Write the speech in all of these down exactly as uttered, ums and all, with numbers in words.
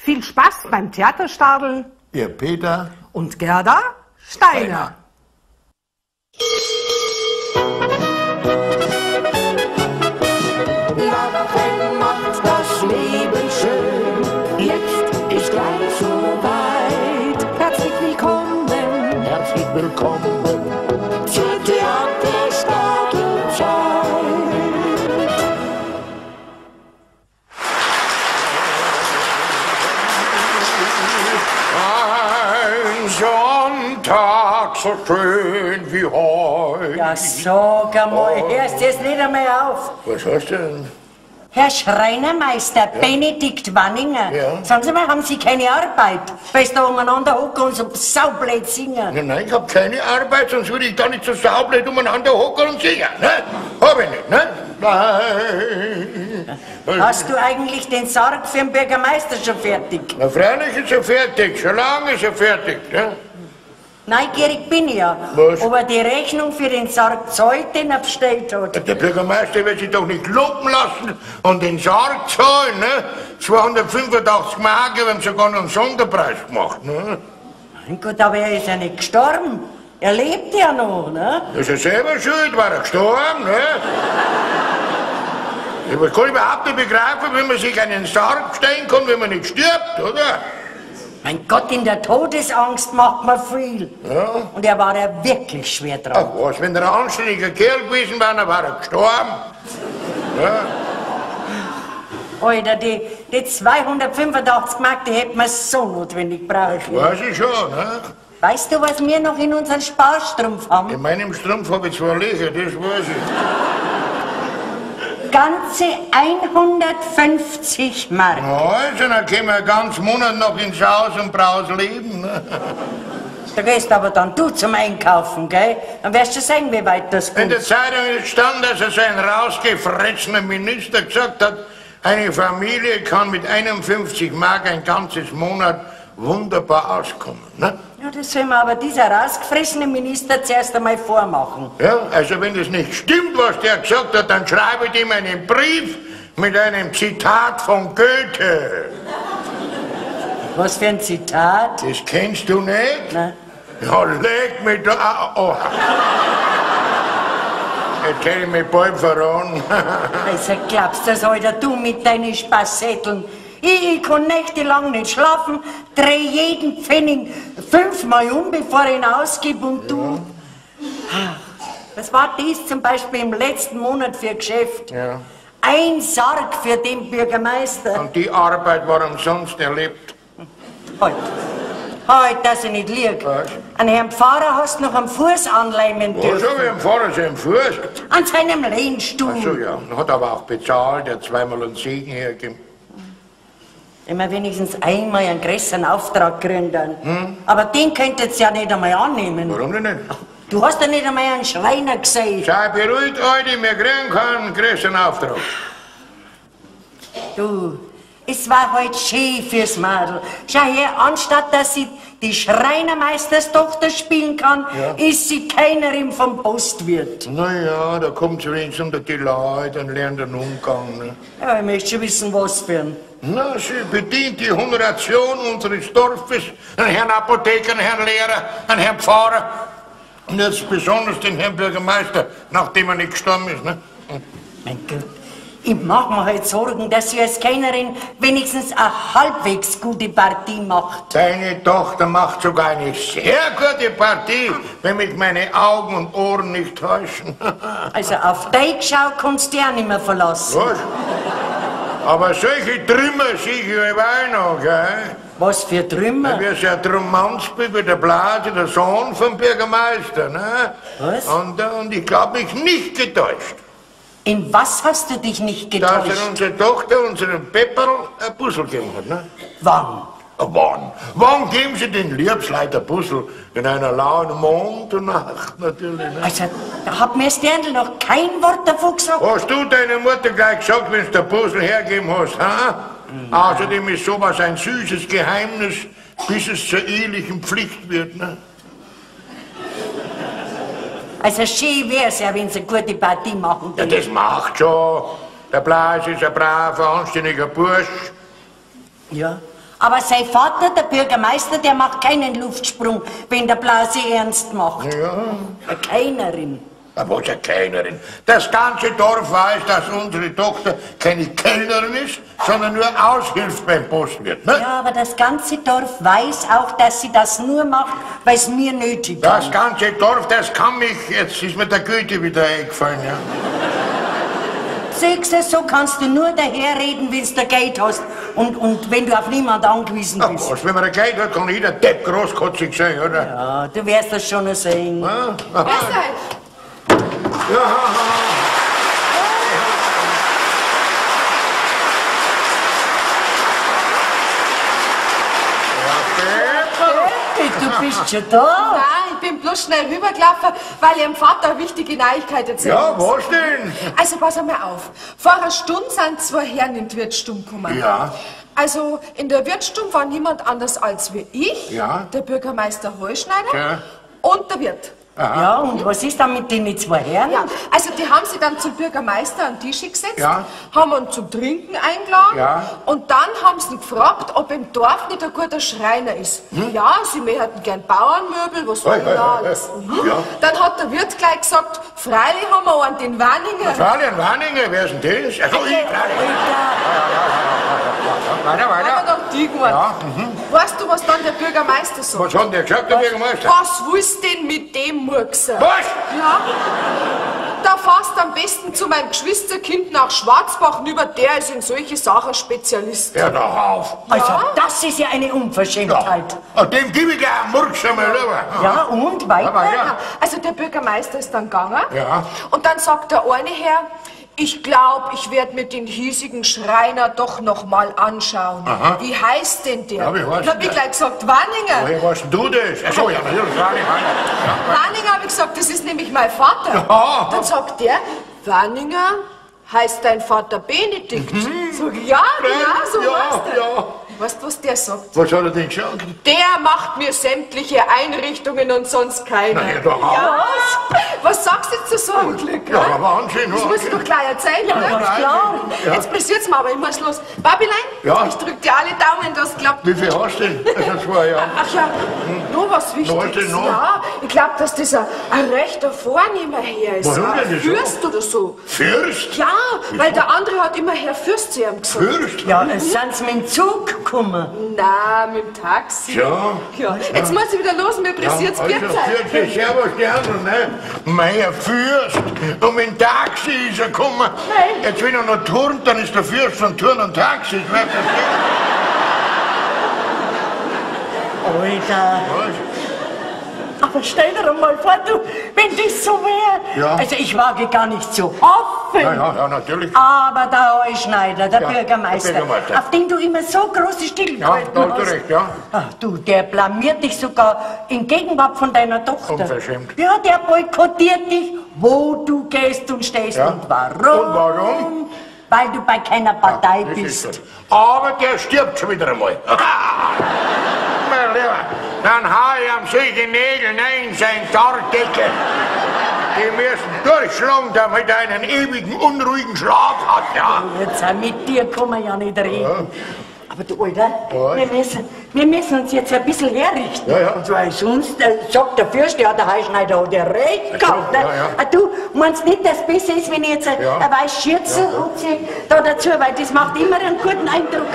Viel Spaß beim Theaterstadeln. Ihr Peter und Gerda Steiner. Lachen macht das Leben schön. Jetzt ist gleich so weit. Herzlich willkommen. Herzlich willkommen zur Theaterstadelzeit. Ein Sonntag so schön wie heute. Ja, sag einmal, hörst du jetzt nicht einmal auf? Was hast du denn? Herr Schreinermeister, ja. Benedikt Wanninger, ja. Sagen Sie mal, haben Sie keine Arbeit? Weil Sie da umeinander hocken und so saublöd singen. Nein, nein, ich hab keine Arbeit, sonst würde ich da nicht so saublöd umeinander hocken und singen. Ne? Hab ich nicht, ne? Nein. Hast du eigentlich den Sarg für den Bürgermeister schon fertig? Na, freilich ist er fertig, schon lange ist er fertig, ne? Neugierig bin ich ja, Was? ob er die Rechnung für den Sarg zahlt, den er bestellt hat. Der Bürgermeister wird sich doch nicht lumpen lassen und den Sarg zahlen, ne? zweihundertfünfundachtzig Mark, wir haben sogar noch einen Sonderpreis gemacht, ne? Mein Gott, aber er ist ja nicht gestorben. Er lebt ja noch, ne? Ist er selber schuld, war er gestorben, ne? Ich kann überhaupt nicht begreifen, wie man sich einen Sarg bestellen kann, wenn man nicht stirbt, oder? Mein Gott, in der Todesangst macht man viel. Ja. Und er war ja wirklich schwer dran. Ach was, wenn er ein anständiger Kerl gewesen wäre, dann war er gestorben. Ja. Alter, die, die zweihundertfünfundachtzig Mark, die hätten wir so notwendig brauchen. Das weiß ich schon, ne? Weißt du, was wir noch in unserem Sparstrumpf haben? In meinem Strumpf habe ich zwei Löcher, das weiß ich. Ganze hundertfünfzig Mark. Na also, dann können wir einen ganzen Monat noch ins Haus und Braus leben. Ne? Da gehst aber dann du zum Einkaufen, gell? Dann wirst du sehen, wie weit das geht. In der Zeitung stand, dass er so ein rausgefressener Minister gesagt hat, eine Familie kann mit einundfünfzig Mark ein ganzes Monat wunderbar auskommen. Ne? Ja, das soll mir aber dieser rausgefressene Minister zuerst einmal vormachen. Ja, also wenn das nicht stimmt, was der gesagt hat, dann schreibe ich ihm einen Brief mit einem Zitat von Goethe. Was für ein Zitat? Das kennst du nicht? Nein. Ja, leg mich da... Oh. Jetzt hätte ich mich bald verraten. Also glaubst du das, Alter, du mit deinen Spassetteln? Ich, ich kann nächtelang nicht schlafen, dreh jeden Pfennig fünfmal um, bevor ich ihn ausgebe und du... Ja. Was war das zum Beispiel im letzten Monat für ein Geschäft? Ja. Ein Sarg für den Bürgermeister. Und die Arbeit war umsonst erlebt. Halt. Halt, dass ich nicht lieg. Was? An Herrn Pfarrer hast du noch am Fuß anleimen Was dürfen. habe ich am Pfarrer seinen Fuß? An seinem Lehnstuhl. Ach so, ja. Hat aber auch bezahlt, der hat zweimal einen Segen hergegeben. Immer wenigstens einmal einen größeren Auftrag gründen. Hm? Aber den könntet ihr ja nicht einmal annehmen. Warum denn nicht? Du hast ja nicht einmal einen Schreiner gesehen. Sei beruhigt, Alter, wir kriegen keinen größeren Auftrag. Du, es war heute schön fürs Mädel. Schau her, anstatt dass sie die Schreinermeisterstochter spielen kann, ja. Ist sie Kellnerin vom Postwirt. Na ja, da kommt sie wenigstens unter die Leute und lernt den Umgang. Ne? Ja, ich möchte schon wissen, was für ein. Na, sie bedient die Honoration unseres Dorfes, einen Herrn Apotheker, einen Herrn Lehrer, einen Herrn Pfarrer und jetzt besonders den Herrn Bürgermeister, nachdem er nicht gestorben ist. Ne? Mein Gott, ich mach mir halt Sorgen, dass sie als Kellnerin wenigstens eine halbwegs gute Partie macht. Deine Tochter macht sogar eine sehr gute Partie, wenn mich meine Augen und Ohren nicht täuschen. Also auf die Schau kannst du dich auch nicht mehr verlassen. Was? Aber solche Trümmer sehe ich überall noch, gell? Was für Trümmer? Wir sind ein Trumanzbübe, der Blase, der Sohn vom Bürgermeister, ne? Was? Und, und ich glaube mich nicht getäuscht. In was hast du dich nicht getäuscht? Dass er unsere Tochter, unserem Pepperl, ein Puzzle gegeben hat, ne? Wann? Wann? Wann geben Sie den Liebsleiter Puzzle? In einer lauen Mondnacht natürlich, ne? Also, da hat mir Sterndl noch kein Wort davon gesagt. Hast du deiner Mutter gleich gesagt, wenn du den Puzzle hergeben hast, ha? Mhm. Außerdem ist sowas ein süßes Geheimnis, bis es zur ehelichen Pflicht wird, ne? Also schön wär's ja, wenn sie eine gute Partie machen Ja, würden. das macht schon. Der Blaus ist ein braver, anständiger Bursch. Ja, Aber sein Vater, der Bürgermeister, der macht keinen Luftsprung, wenn der Blasi ernst macht. Ja. Keinerin. Aber was eine Kellnerin? Das ganze Dorf weiß, dass unsere Tochter keine Kellnerin ist, sondern nur aushilft beim Postwirt, ne? Ja, aber das ganze Dorf weiß auch, dass sie das nur macht, weil es mir nötig ist. Das ganze Dorf, das kann mich, jetzt ist mir der Goethe wieder eingefallen, ja. Siehst du, so kannst du nur daherreden, wenn du Geld hast und, und wenn du auf niemand angewiesen Ach bist. was, wenn man ein Geld hat, kann jeder Depp großkotzig sein, oder? Ja, du wirst das schon noch sehen. Ja, aha. Ja, Du bist schon da. Nein, ich bin bloß schnell rübergelaufen, weil ich dem Vater eine wichtige Neuigkeit erzählen ja, muss. was denn? Also pass einmal auf. Vor einer Stunde sind zwei Herren in die Wirtsstube gekommen. Ja. Also in der Wirtsstube war niemand anders als wie ich, Ja. der Bürgermeister Heuschneider Ja. und der Wirt. Ja, und was ist dann mit den zwei Herren? Ja, also die haben sich dann zum Bürgermeister an den Tisch gesetzt, Ja. haben ihn zum Trinken eingeladen Ja. und dann haben sie ihn gefragt, ob im Dorf nicht ein guter Schreiner ist. Ja, sie hätten gern Bauernmöbel, was soll Hm? Hey, hey, da hey, alles? hey. Mhm. Ja. Dann hat der Wirt gleich gesagt, freilich haben wir einen, den Wanninger. Fabian Wanninger, wer ist denn das? Also ich, weiter, Aber weiter. noch die gemacht. Ja, Weißt du, was dann der Bürgermeister sagt? Was hat denn der gesagt, der Bürgermeister? Was willst du denn mit dem Murkser? Was? Ja. Da fährst am besten zu meinem Geschwisterkind nach Schwarzbach rüber, der ist in solche Sachen Spezialist. Hör doch auf. Also, Ja. das ist ja eine Unverschämtheit. Und dem gebe ich gleich einen Murks einmal rüber. Ja, und weiter? Aber ja. Ja, also der Bürgermeister ist dann gegangen Ja. und dann sagt der eine Herr, ich glaube, ich werde mir den hiesigen Schreiner doch noch mal anschauen. Aha. Wie heißt denn der? Ja, wie heißt Dann hab ich der? gleich gesagt, Wanninger. Woher weißt denn du das? Achso, ja, natürlich, Wanninger. Ja. Wanninger, habe ich gesagt, das ist nämlich mein Vater. Ja. Dann sagt der, Wanninger heißt dein Vater Benedikt. Sag ich, ja, genau, so Ja, heißt er. ja. Weißt du, was der sagt? Was hat er denn gesagt? Der macht mir sämtliche Einrichtungen und sonst keiner. Na, hör doch auf. Ja. Was sagst du jetzt zu so einem Glück? Ja, hä? Wahnsinn. Das musst du doch gleich erzählen, Ja, oder? was klar. Ja. Jetzt passiert's mir, aber ich muss los. Babilein, Ja. ich drück dir alle Daumen, dass es klappt. Wie viel hast du denn? Das sind zwei Jahre. Ach ja, noch was Was Wichtiges. denn noch? Ja, ich glaube, dass das ein, ein rechter Vornehmer Herr ist. Warum ein denn so? Fürst oder so. Fürst? Ja, weil der andere hat immer Herr Fürst zu ihm gesagt. Fürst? Ja, sind sie mit dem Zug gekommen? Na, mit dem Taxi. Ja. Ja, jetzt muss ich wieder los, mir pressiert's also, Bierzeit. Fürst, servus, die anderen, ne? Mein Fürst. Und mit dem Taxi ist er gekommen. Nein. Jetzt, wenn er noch turnt, dann ist der Fürst von Turn und Taxi. Ich weiß nicht. Alter. Was? Aber stell dir doch mal vor, du, wenn das so wäre. Ja. Also ich wage gar nicht zu hoffen. Ja, ja, ja, natürlich. Aber der Heuschneider, der Ja, Bürgermeister, der Bürgermeister. auf den du immer so große Stil Ja, gehalten da hast du hast. recht, ja. Ach, du, der blamiert dich sogar in Gegenwart von deiner Tochter. Unverschämt. Ja, der boykottiert dich, wo du gehst und stehst Ja. und warum. Und warum? Weil du bei keiner Partei Das ist bist. gut. Aber der stirbt schon wieder einmal. Mein Lieber, dann hau ich ihm solche Nägel rein in sein Tardeckel. Die müssen durchschlagen, damit er einen ewigen, unruhigen Schlaf hat, ja. Jetzt auch mit dir kann man ja nicht reden. Aber du Alter, Was? wir müssen, wir müssen uns jetzt ein bisschen herrichten. Ja, ja. Weil sonst äh, sagt der Fürst, ja, der Heuschneider hat ja recht gehabt. Ne? ja, ja. Ah, du meinst nicht, dass es besser ist, wenn ich jetzt ein, Ja. ein weißes Schürzel anziehe da dazu, weil das macht immer einen guten Eindruck.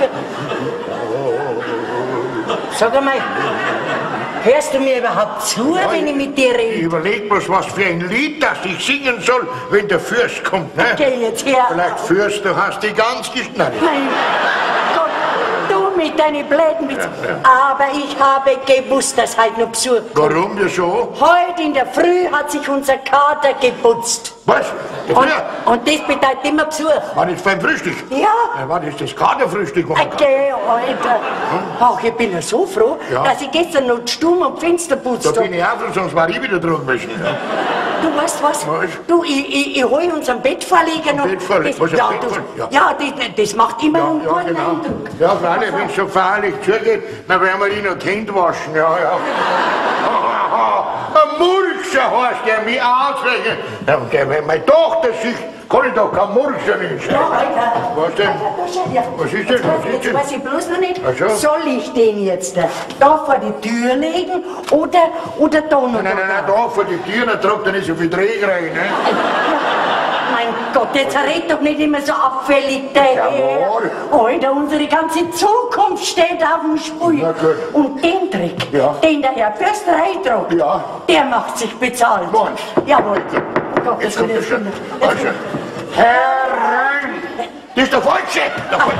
Sag einmal, hörst du mir überhaupt zu, wenn ich mit dir Ich rede? überleg bloß, was für ein Lied, das ich singen soll, wenn der Fürst kommt, ne? Geh jetzt her. Vielleicht Fürst, du hast die ganz geschnallt. Mein Gott, du mit deinen blöden Witz. Aber ich habe gewusst, dass heute noch Besuch kommt. Warum das so? Heute in der Früh hat sich unser Kater geputzt. Was? Der Und, Früher? und das bedeutet immer Besuch. War das beim Frühstück? Ja. Ja, war das das Kaderfrühstück? wo man kann? Okay, Alter. Ach, ich bin ja so froh, Ja. dass ich gestern noch die Stumm und Fenster Da putzt bin habe. ich auch, sonst war ich wieder dran gewesen. Ja. Du weißt was? Was? Du, ich, ich, ich hole uns am Bettvorleger noch. Bettvorleger? Das, Was, ein ja, Bettvorleger? du, Ja. ja, das, das macht immer einen Ja, guten genau. Eindruck. Ja, freilich, wenn es so feierlich zugeht, dann werden wir die noch Kind waschen. Ja, ja. Ein Mulcher heißt der, mich ausrechnen. Ja, und der, wenn meine Tochter sich kann ich doch kein Murks nicht sein. Alter. Was denn? Was ist denn? Was ist Jetzt denn? weiß ich bloß noch nicht, Ach so. soll ich den jetzt da vor die Tür legen oder, oder da noch? Nein, nein, nein, da vor die Tür, da tragt er nicht so viel Dreck rein, ne? Mein Gott, jetzt red doch nicht immer so abfällig daher. Jawohl. Alter, unsere ganze Zukunft steht auf dem Spiel. Na gut. Und den Trick, Ja. den der Herr Förster reintragt, Ja. der macht sich bezahlt. Meinst Jawohl. Gott, Jetzt das kommt wird er schon. jetzt- Also, herein! Das ist der Falsche! Der Falsche.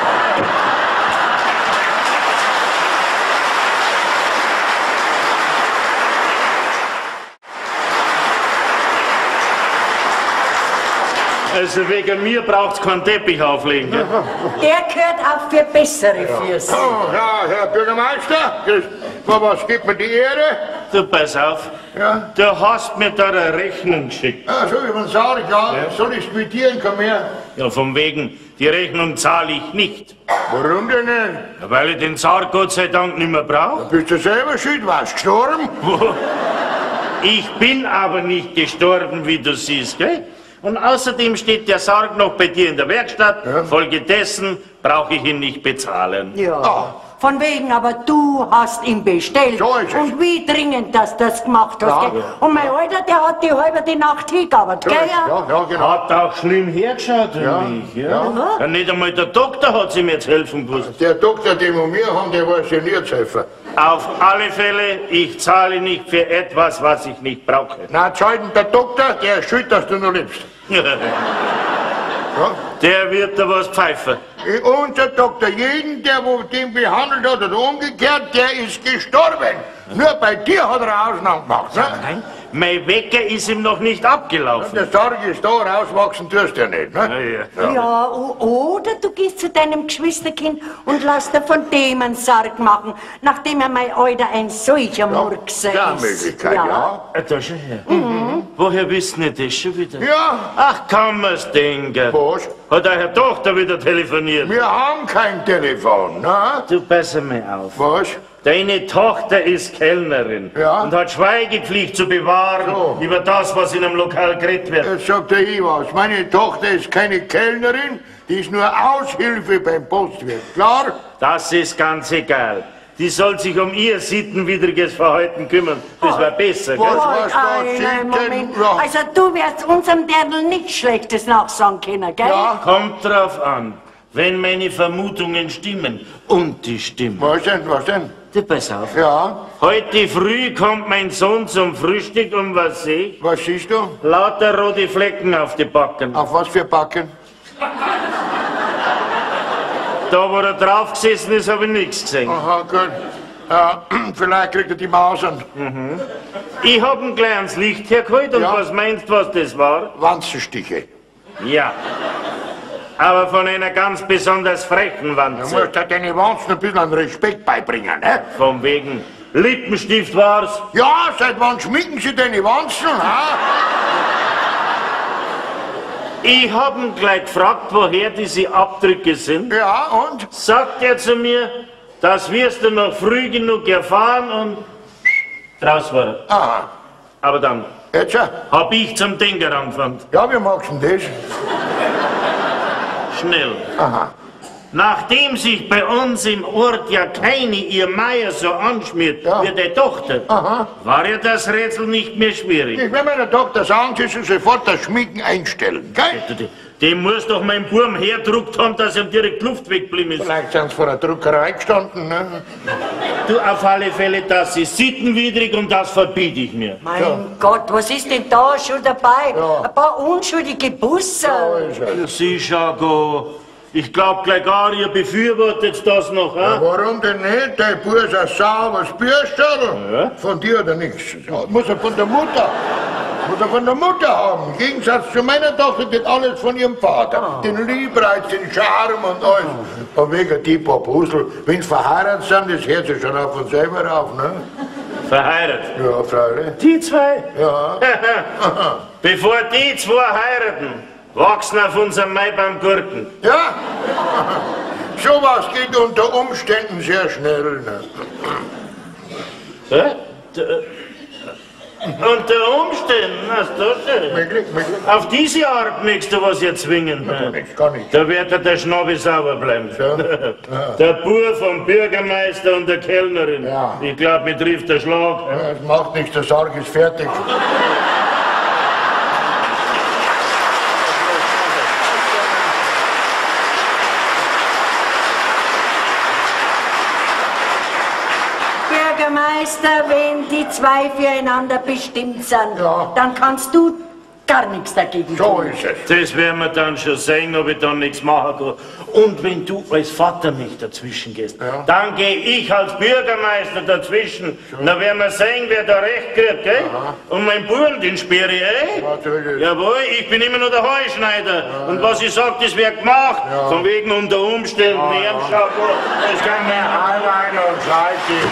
Also wegen mir braucht's keinen Teppich auflegen. Gell? Der gehört auch für bessere Füße. Oh, ja, Herr Bürgermeister, das, was gibt mir die Ehre? Du, pass auf. Ja. Du hast mir da eine Rechnung geschickt. Ah, so, über den Sarg, ja. Soll ich quittieren, komm her. Ja, von wegen, die Rechnung zahle ich nicht. Warum denn nicht? Ja, weil ich den Sarg Gott sei Dank nicht mehr brauche. Bist du selber schuld, warst gestorben? Ich bin aber nicht gestorben, wie du siehst, gell? Und außerdem steht der Sarg noch bei dir in der Werkstatt. Ja. Folgedessen brauche ich ihn nicht bezahlen. Ja. Ah. Von wegen, aber du hast ihn bestellt. So ist es. Und wie dringend, dass du das gemacht hast. Ja. Gell? Und mein Alter, der hat die halbe die Nacht hingearbeitet, gell? Ja, ja, genau. Hat auch schlimm hergeschaut, Ja, wie ich, ja? ja. Ja, nicht einmal der Doktor hat sie mir jetzt helfen gewusst. Der Doktor, den wir mir haben, der weiß ja nie zu helfen. Auf alle Fälle, ich zahle nicht für etwas, was ich nicht brauche. Na, zahlt der Doktor, der ist schuld, dass du noch lebst. Ja? Der wird da was pfeifen. Unser Doktor, jeden, der wo den behandelt hat oder umgekehrt, der ist gestorben. Nur bei dir hat er eine Ausnahme gemacht. Ne? Nein, mein Wecker ist ihm noch nicht abgelaufen. Der Sarg ist da, rauswachsen tust du ja nicht. Ja, Ne? ja. Ja, o- oder du gehst zu deinem Geschwisterkind und lass dir von dem einen Sarg machen, nachdem er mein Alter ein solcher Murkser Ja, ist. Möglichkeit, ja. Ah, da schon her. Woher wissen ihr das schon wieder? Ja, Ach, kann man's denken. was? Hat eure Tochter wieder telefoniert? Wir haben kein Telefon, ne? Du, pass mal auf. Was? Deine Tochter ist Kellnerin Ja. und hat Schweigepflicht zu bewahren So. über das, was in einem Lokal geredet wird. Jetzt sagt er ich was. Meine Tochter ist keine Kellnerin, die ist nur Aushilfe beim Postwirt. Klar? Das ist ganz egal. Die soll sich um ihr sittenwidriges Verhalten kümmern. Das wäre besser, Was? gell? was da Nein, sind nein, denn- Moment. Ja. Also du wirst unserem Dirndl nichts Schlechtes nachsagen können, gell? Ja. Kommt drauf an, wenn meine Vermutungen stimmen. Und die stimmen. Was denn? Was denn? Du, pass auf. Ja, Heute früh kommt mein Sohn zum Frühstück und was sehe ich? was siehst du? Lauter rote Flecken auf die Backen. Auf was für Backen? Da, wo er drauf gesessen ist, habe ich nichts gesehen. Aha, gut. Äh, vielleicht kriegt er die Mausen. Ich hab ihn gleich ans Licht hergeholt und Ja. was meinst du, was das war? Wanzenstiche. Ja. Aber von einer ganz besonders frechen Du Wanze. musst halt deine Wanzen ein bisschen an Respekt beibringen, ne? Von wegen Lippenstift war's. Ja, seit wann schminken sie deine Wanzen, ha? Ich hab ihn gleich gefragt, woher diese Abdrücke sind. Ja, und? Sagt er zu mir, das wirst du noch früh genug erfahren und draus war er. Aha. Aber dann Jetzt? äh, hab ich zum Denker angefangen. Ja, wie magst du denn das? Schnell. Aha. Nachdem sich bei uns im Ort ja keine ihr Meier so anschmiert Ja. wie die Tochter, Aha. war ja das Rätsel nicht mehr schwierig. Ich will meiner Tochter sagen, sie soll sofort das Schminken einstellen, gell? Du, Dem muss doch mein Burm herdruckt haben, dass ihm direkt Luft weggeblieben ist. Vielleicht sind sie vor der Druckerei gestanden, ne? Du, auf alle Fälle, das ist sittenwidrig und das verbiete ich mir. Mein Gott, was ist denn da schon dabei? Ja. Ein paar unschuldige Busse. So ist es. Ja, Sie, Schago, ich glaub gleich gar, ihr befürwortet das noch, Ja, ha? warum denn nicht? Der Bub ist ein sauberes Bürstell. Ja. Von dir oder nichts. Ja, muss er von der Mutter. Muss er von der Mutter haben. Im Gegensatz zu meiner Tochter geht alles von ihrem Vater. Den Liebreiz, den Charme und alles. Und wegen die paar Puzzle, wenn sie verheiratet sind, das hört sich schon auf von selber auf, ne? Verheiratet. Ja, Freilich. Die zwei? Ja. Bevor die zwei heiraten, wachsen auf unserem Maibaum Gurken. Ja? Sowas geht unter Umständen sehr schnell, ne? Hä? D- äh, Unter Umständen, hast du schön. Möglich, möglich. Auf diese Art möchtest du was jetzt zwingen. Gar nichts, gar nichts. Da wird dir der Schnabel sauber bleiben. Ja. Der Bur vom Bürgermeister und der Kellnerin. Ja. Ich glaube, mir trifft der Schlag. Ja, das macht nichts, der Sarg ist fertig. Bürgermeister, wenn die zwei füreinander bestimmt sind, Ja. dann kannst du gar nichts dagegen So tun. ist es. Das werden wir dann schon sehen, ob ich dann nichts machen kann. Und wenn du als Vater nicht dazwischen gehst, Ja. dann gehe ich als Bürgermeister dazwischen. Dann werden wir sehen, wer da recht kriegt, gell? Und mein Buben, den sperre ich, eh? Natürlich. Jawohl, ich bin immer nur der Heuschneider. Und was ich sag, das wird gemacht. Von wegen unter Umständen, ja, ja. Das kann mir Allein und Seite.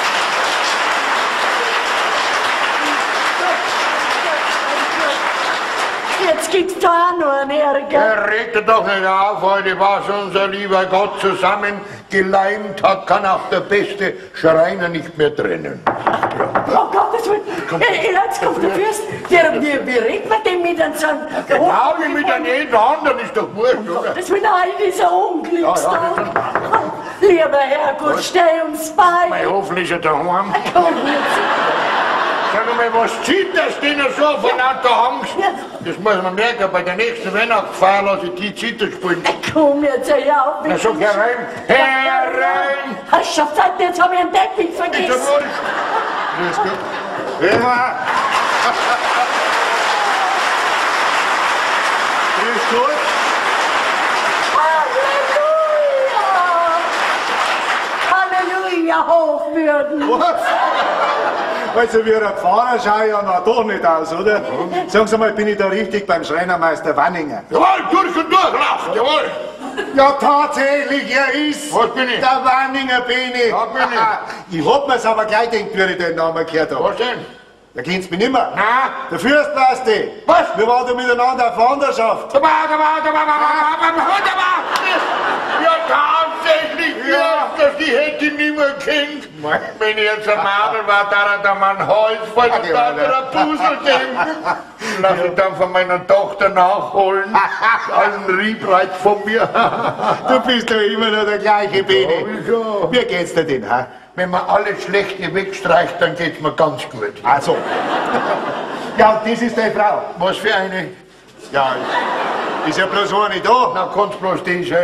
Jetzt gibt's da auch noch einen Ärger. Er regt doch nicht auf, heute was unser lieber Gott zusammen geleimt hat, kann auch der beste Schreiner nicht mehr trennen. Oh Gottes Willen, äh, jetzt kommt der Fürst. Wie, wie, wie redet man denn mit einem so einem... Genau wie mit einem jeden anderen, ist doch wurscht, oder? Das will all dieser Unglückstag. Lieber Herrgott, steh uns bei. Mein hoffentlich ist er daheim. Komm jetzt. Sag mal, was zieht das denn so von der Angst? Das muss man merken, bei der nächsten Weihnachtsfeier lasse ich die Zitter spielen. Komm jetzt, hör auf. Na, sag herein, herein! Hast du Zeit, jetzt habe ich einen Deckel Ist er vergessen. wurscht? Grüß Gott. Ja. Grüß Gott. Halleluja! Halleluja, Hochwürden. Was? Also wie ein Pfarrer schaue ich ja noch doch nicht aus, oder? Sagen Sie mal, bin ich da richtig beim Schreinermeister Wanninger? Jawohl, durch und durch lacht, jawohl. Ja, tatsächlich, er ist Was bin ich? der Wanninger Beni. Ja, bin ich. Ich hab mir's aber gleich gedacht, wie ich den Namen gehört habe. Was denn? Da kennst du mich nimmer. Na? Der Fürst weißt du. Was? Wir waren da miteinander auf Wanderschaft. Da war, da war, da war, da war, da war, da war. Ja, tatsächlich, ja, dass die hätte ich nicht mehr kennt. Wenn ich jetzt ein Madel war, da hat er mein Hals voll, da hat er ein Puzzle geben. Lass ich dann von meiner Tochter nachholen. Ein Riebreiz von mir. Du bist ja immer noch der gleiche Beni. wieso? Wie geht's dir denn, ha? Wenn man alles Schlechte wegstreicht, dann geht's mir ganz gut. Also. Ja, das ist deine Frau. Was für eine? Ja, ist ja bloß eine da. Na, kann's bloß die sein.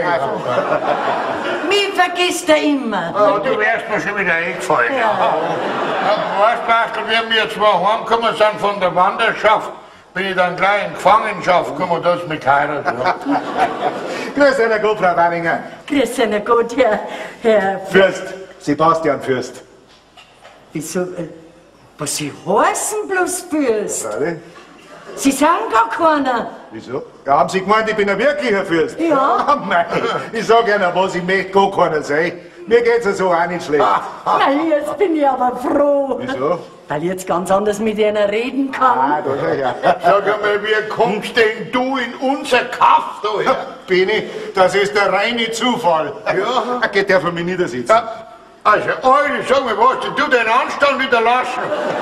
Mich vergisst er immer. Oh, du wärst mir schon wieder eingefallen. Ja. Ja, weißt du, Bastel, wenn wir zwei heimgekommen sind von der Wanderschaft, bin ich dann gleich in Gefangenschaft gekommen, dass ich mich heiraten. Grüß dich, Gott, Frau Wanninger. Grüß Sie, Gott, Herr, Herr... Fürst, Sebastian Fürst. Wieso, äh, was Sie heißen bloß Fürst? Warte. Sie sind gar keiner. Wieso? Ja, haben Sie gemeint, ich bin ein wirklicher Fürst? Ja. Ah, nein, ich sag Ihnen was, ich möchte gar keiner sein. Mir geht's ja so auch nicht schlecht. Na, jetzt bin ich aber froh. Wieso? Weil ich jetzt ganz anders mit Ihnen reden kann. Ah, da ja. Sag einmal, wie kommst denn du in unser Kaff daher? Beni, das ist der reine Zufall. Ja. Er geht der von mir niedersitzen. Ja, also, Alter, sag mal, was, du den Anstand wieder lassen?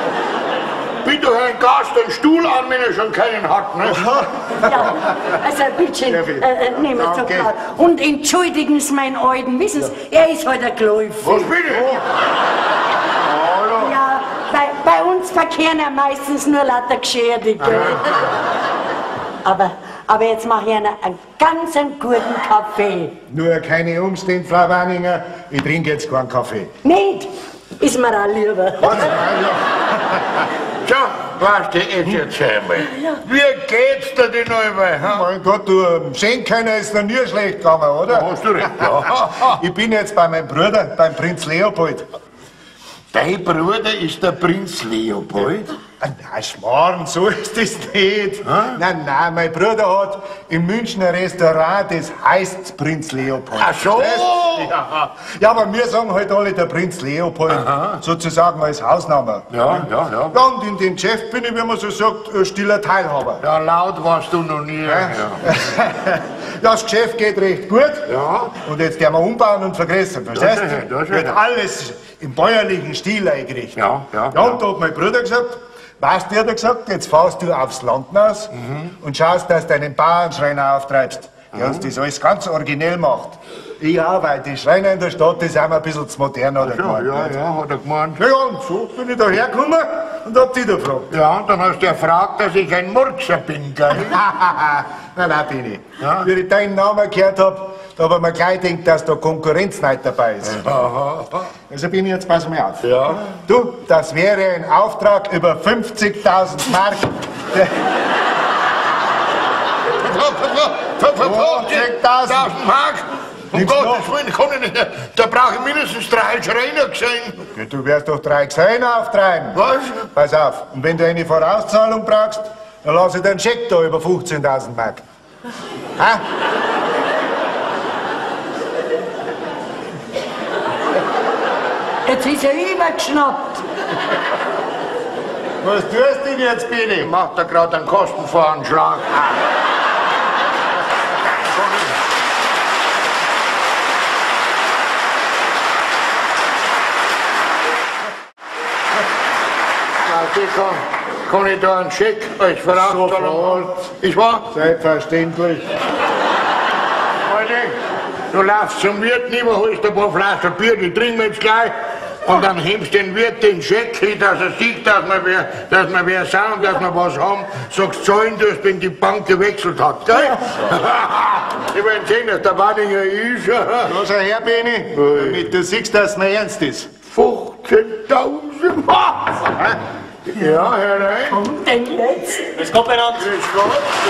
Bitte einen Gast einen Stuhl an, wenn er schon keinen hat, ne? Ja, also bitte, Sehr viel. äh, äh, nehmen Sie doch Danke. mal. Und entschuldigen Sie meinen Alten, wissen Sie, er ist halt ein Gläufer. Was bitte? Ja, bei, bei uns verkehren ja meistens nur lauter Gescherte, gell? Aber, aber jetzt mache ich Ihnen einen ganz einen guten Kaffee. Nur keine Umstände, Frau Wanninger. Ich trinke jetzt keinen Kaffee. Nicht? Ist mir auch lieber. Was? So, weißt du, jetzt erzähl mal. Wie geht's dir denn einmal? Ha? Mein Gott, du ähm, Schenkeiner ist noch nie schlecht gegangen, oder? Hast du recht, ja. Ich bin jetzt bei meinem Bruder, beim Prinz Leopold. Dein Bruder ist der Prinz Leopold? Ah, nein, Schmarrn, so ist das nicht. Nein, nein, mein Bruder hat im Münchner Restaurant, das heißt Prinz Leopold. Ach so. Weißt? Ja. Ja, aber wir sagen halt alle der Prinz Leopold, sozusagen als Hausname. Ja, ja, ja. Ja, und in dem Geschäft bin ich, wie man so sagt, ein stiller Teilhaber. Ja, laut warst du noch nie. Ja. Ja, das Geschäft geht recht gut. Ja. Und jetzt werden wir umbauen und vergrößern, verstehst Das ist- du? das ist- Wird alles im bäuerlichen Stil eingerichtet. Ja, ja, Ja, und da hat mein Bruder gesagt, weißt du, hat er gesagt, jetzt fahrst du aufs Landhaus mhm. und schaust, dass du einen Bauernschreiner auftreibst, der uns das alles ganz originell macht. Ich auch, weil die Schreiner in der Stadt, die sind mir ein bisschen zu modern, hat er gemeint. Ja, ja, hat er gemeint. Ja, und so bin ich da hergekommen und hab dich da gefragt. Ja, und dann hast du erfragt, dass ich ein Murkser bin, gell? Nein, nein, bin ich. Ja? Wie ich deinen Namen gehört hab, da hab ich mir gleich gedacht, dass da Konkurrenz nicht dabei ist. Aha. Also bin ich jetzt, pass mal auf. Ja. Du, das wäre ein Auftrag über fünfzigtausend Mark. fünfzigtausend Mark? Um Gottes Willen, kann ich nicht. Da brauche ich mindestens drei Schreiner gesehen. Ja, du wirst doch drei Schreiner auftreiben. Was? Pass auf, und wenn du eine Vorauszahlung brauchst, dann lass ich dir einen Scheck da über fünfzehntausend Mark. Ha? Jetzt ist er übergeschnappt. Was tust du denn jetzt, Bini? Ich mach da gerade einen Kostenvoranschlag. Kann, kann ich da einen Scheck als Vorauszahlung machen? Ich war? Selbstverständlich. Leute, du laufst zum Wirt, überholst ein paar Flaschen Bier, die trinken wir jetzt gleich. Und dann hebst den Wirt den Scheck hin, dass er sieht, dass wir wer, dass wir wer sind, dass wir was haben. Sagst, zahlen du, wenn die Bank gewechselt hat, gell? Ich will sehen, dass der Waddinger ist. Lass her, Beni, damit du siehst, dass es mir ernst ist. fünfzehntausend Mark! Ja, Herr Rein. Kommt denn jetzt? Es kommt beieinander. Grüß Gott.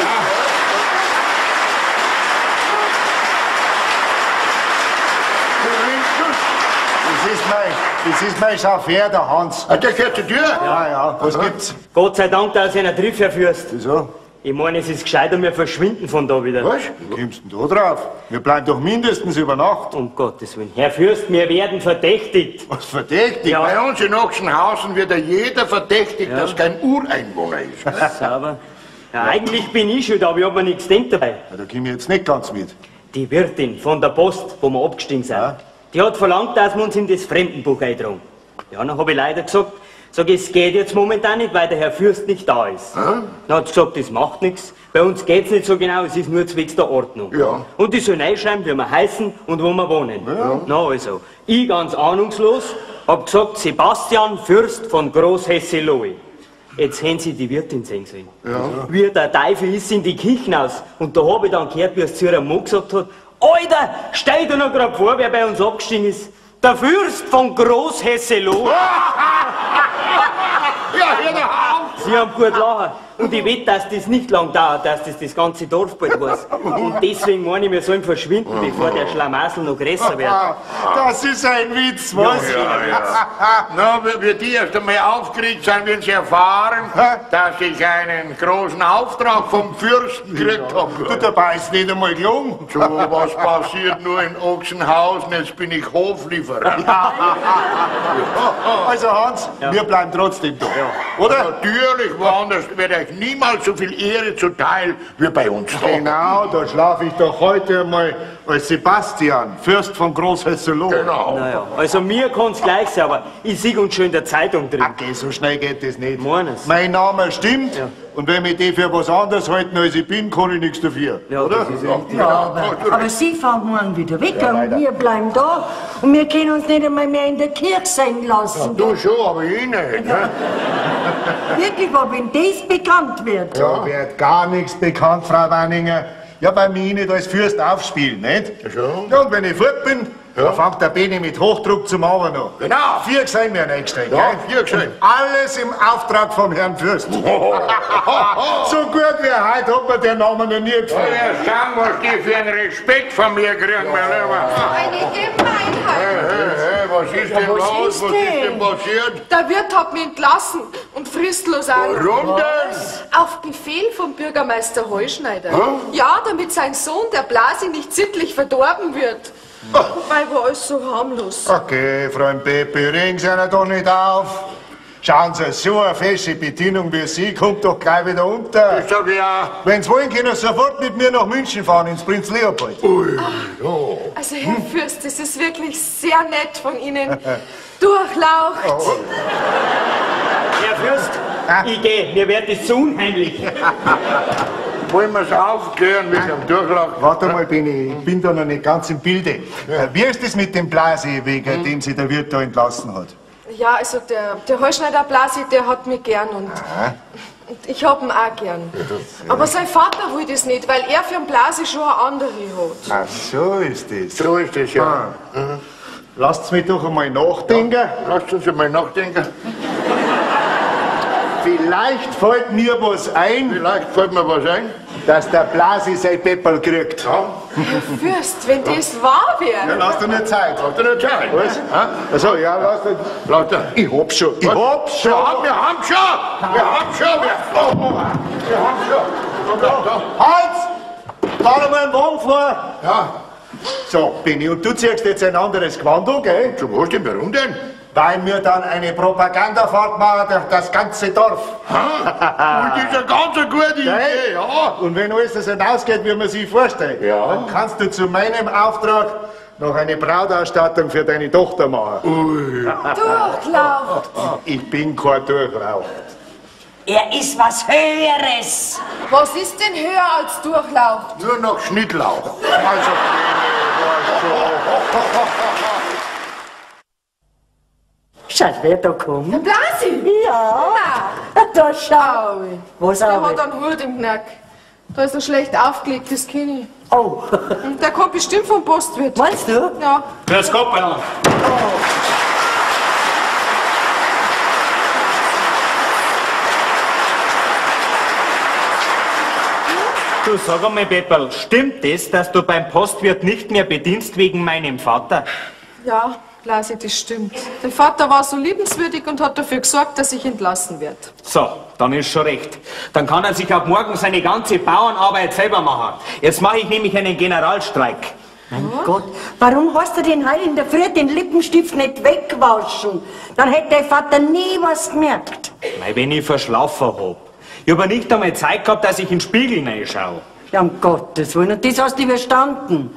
Das ist mein, das ist mein Chauffeur, der Hans. Ah, der gehört zur Tür? Ja, ja, was gibt's? Gott sei Dank, dass ihr einen Triff erführst. Wieso? Ich meine, es ist gescheiter, wir verschwinden von da wieder. Was? Wie kommst du denn da drauf? Wir bleiben doch mindestens über Nacht. Um Gottes Willen. Herr Fürst, wir werden verdächtigt. Was verdächtig? Ja. Bei uns in Ochsenhausen wird ja jeder verdächtigt, ja. dass kein Ureinwohner ist. Sauber. Ja, eigentlich bin ich schuld, aber ich hab mir nichts gedacht dabei. Ja, da komm ich jetzt nicht ganz mit. Die Wirtin von der Post, wo wir abgestiegen sind, Ja. die hat verlangt, dass wir uns in das Fremdenbuch eintragen. Ja, dann habe ich leider gesagt, sag, es geht jetzt momentan nicht, weil der Herr Fürst nicht da ist. Ja. Dann hat sie gesagt, das macht nichts. Bei uns geht's nicht so genau, es ist nur zwecks der Ordnung. Ja. Und die sollen reinschreiben, wie wir heißen und wo wir wohnen. Ja. Na also, ich ganz ahnungslos hab gesagt, Sebastian Fürst von Großhesselohe. Jetzt haben sie die Wirtin sehen sollen. Ja. Wie der Teufel ist in die Kirchen aus. Und da hab ich dann gehört, wie es zu ihrem Mann gesagt hat, Alter, stell dir noch grad vor, wer bei uns abgestiegen ist. Der Fürst von Großhesselohe. Ja, hier der Haus. Sie haben gut lachen. Und ich wette, dass das nicht lang dauert, dass das das ganze Dorf bald weiß. Und deswegen meine ich, wir sollen verschwinden, bevor der Schlamassel noch größer wird. Das ist ein Witz, was? Ja, ja. Na, wie die erst einmal aufgeregt sind, wenn sie erfahren, dass ich einen großen Auftrag vom Fürsten gekriegt Du, habe. dabei ist nicht einmal gelungen. So was passiert nur in Ochsenhausen, jetzt bin ich Hoflieferant. Also Hans, wir bleiben trotzdem da. Oder? Natürlich, woanders wird euch niemals so viel Ehre zuteil wie bei uns. Genau, da schlafe ich doch heute einmal als Sebastian, Fürst von Großhesselohe. Genau. Naja, also mir kann's gleich sein, aber ich sehe uns schon in der Zeitung drin. Okay, so schnell geht das nicht. Meines. Mein Name stimmt, Ja. und wenn mich die für was anderes halten, als ich bin, kann ich nichts dafür. Ja, oder? das ist richtig. Ja, aber, aber Sie fahren morgen wieder weg und wir bleiben da. Und wir können uns nicht einmal mehr in der Kirche sein lassen. Du schon, aber ich nicht. Ne? Wirklich, aber wenn das bekannt wird. Da wird gar nichts bekannt, Frau Wanninger. Ja, bei mir nicht als Fürst aufspielen, nicht? Ja, schon. Ja, und wenn ich fort bin, Ja. dann fängt der Beni mit Hochdruck zum Machen an. Genau. Vier gesehen wir eingestellt, Ja, gell? vier gesehen. Und alles im Auftrag vom Herrn Fürst. So gut wie heute hat man den Namen noch nie Ja, gefunden. schauen, was die für einen Respekt von mir kriegen, mein Lieber. Eine Gemeinheit. Hey, hey, was ist denn was los? ist Was ist denn? denn passiert? Der Wirt hat mich entlassen und fristlos an. Warum denn? Auf Befehl vom Bürgermeister Heuschneider. Ja, damit sein Sohn, der Blasi, nicht sittlich verdorben wird. Weil war alles so harmlos. Okay, Freund Pepe, regen Sie einen doch nicht auf. Schauen Sie, so eine feste Bedienung wie Sie kommt doch gleich wieder unter. Ich sag ja. Wenn Sie wollen, können Sie sofort mit mir nach München fahren, ins Prinz Leopold. Ui, ja. Also, Herr Fürst, das ist wirklich sehr nett von Ihnen. Durchlaucht. Herr Fürst, Ich geh, mir wird es zu unheimlich. Wollen wir es aufklären mit dem Durchlauf? Warte mal, Benni, ich bin da noch nicht ganz im Bilde. Äh, Wie ist das mit dem Blasi, wegen dem sie der Wirt da entlassen hat? Ja, also der, der Heuschneider Blasi, der hat mich gern und, und ich hab ihn auch gern. Aber sein Vater will das nicht, weil er für den Blasi schon eine andere hat. Ach, so ist das. So ist es ja. Ah. Lasst mich doch einmal nachdenken. Lasst uns einmal nachdenken. Vielleicht fällt mir was ein, Vielleicht fällt mir was ein. dass der Blasi sein Pepperl kriegt. Ja, Herr Fürst, wenn das wahr Ja, wäre. lass dir nicht Zeit. habt ihr nicht Zeit? Was? Ha? Also, ja, lass dir. Laut da. Ich hab's schon. Ich hab's schon. Wir haben, wir haben schon! Wir haben schon! Wir, oh, wir haben schon! Da, da. Halt! Fahr noch mal einen Wagen vor. Ja, So, Benni, und du ziehst jetzt ein anderes Gewand an, gell? zum was denn? Warum denn? Weil wir dann eine Propagandafahrt machen durch das ganze Dorf. Und das ist eine ganz gute Idee, ja. Und wenn alles so ausgeht, wie man sich vorstellt, Ja. dann kannst du zu meinem Auftrag noch eine Brautausstattung für deine Tochter machen. Durchlaucht. Ich bin kein Durchlaucht. Er ist was Höheres. Was ist denn höher als Durchlaucht? Nur noch Schnittlauch. Also, Schau, wer da kommt. Der Blasi? Ja, Na, da schau. Aui. Was Der auch? hat einen Hut im Knack. Da ist ein schlecht aufgelegtes Kinn. Oh, Und der kommt bestimmt vom Postwirt. meinst du? Ja. Grüß Gott, Bernhard. Du, sag einmal, Pepperl, stimmt es, dass du beim Postwirt nicht mehr bedienst wegen meinem Vater? Ja, Blasi, das stimmt. Der Vater war so liebenswürdig und hat dafür gesorgt, dass ich entlassen werde. So, dann ist schon recht. Dann kann er sich ab morgen seine ganze Bauernarbeit selber machen. Jetzt mache ich nämlich einen Generalstreik. Mein Gott, warum hast du denn heute in der Früh den Lippenstift nicht weggewaschen? Dann hätte der Vater nie was gemerkt. Weil wenn ich verschlafen hab. Ich hab ja nicht einmal Zeit gehabt, dass ich in den Spiegel reinschaue. Ja, um Gottes Willen, und das hast du überstanden.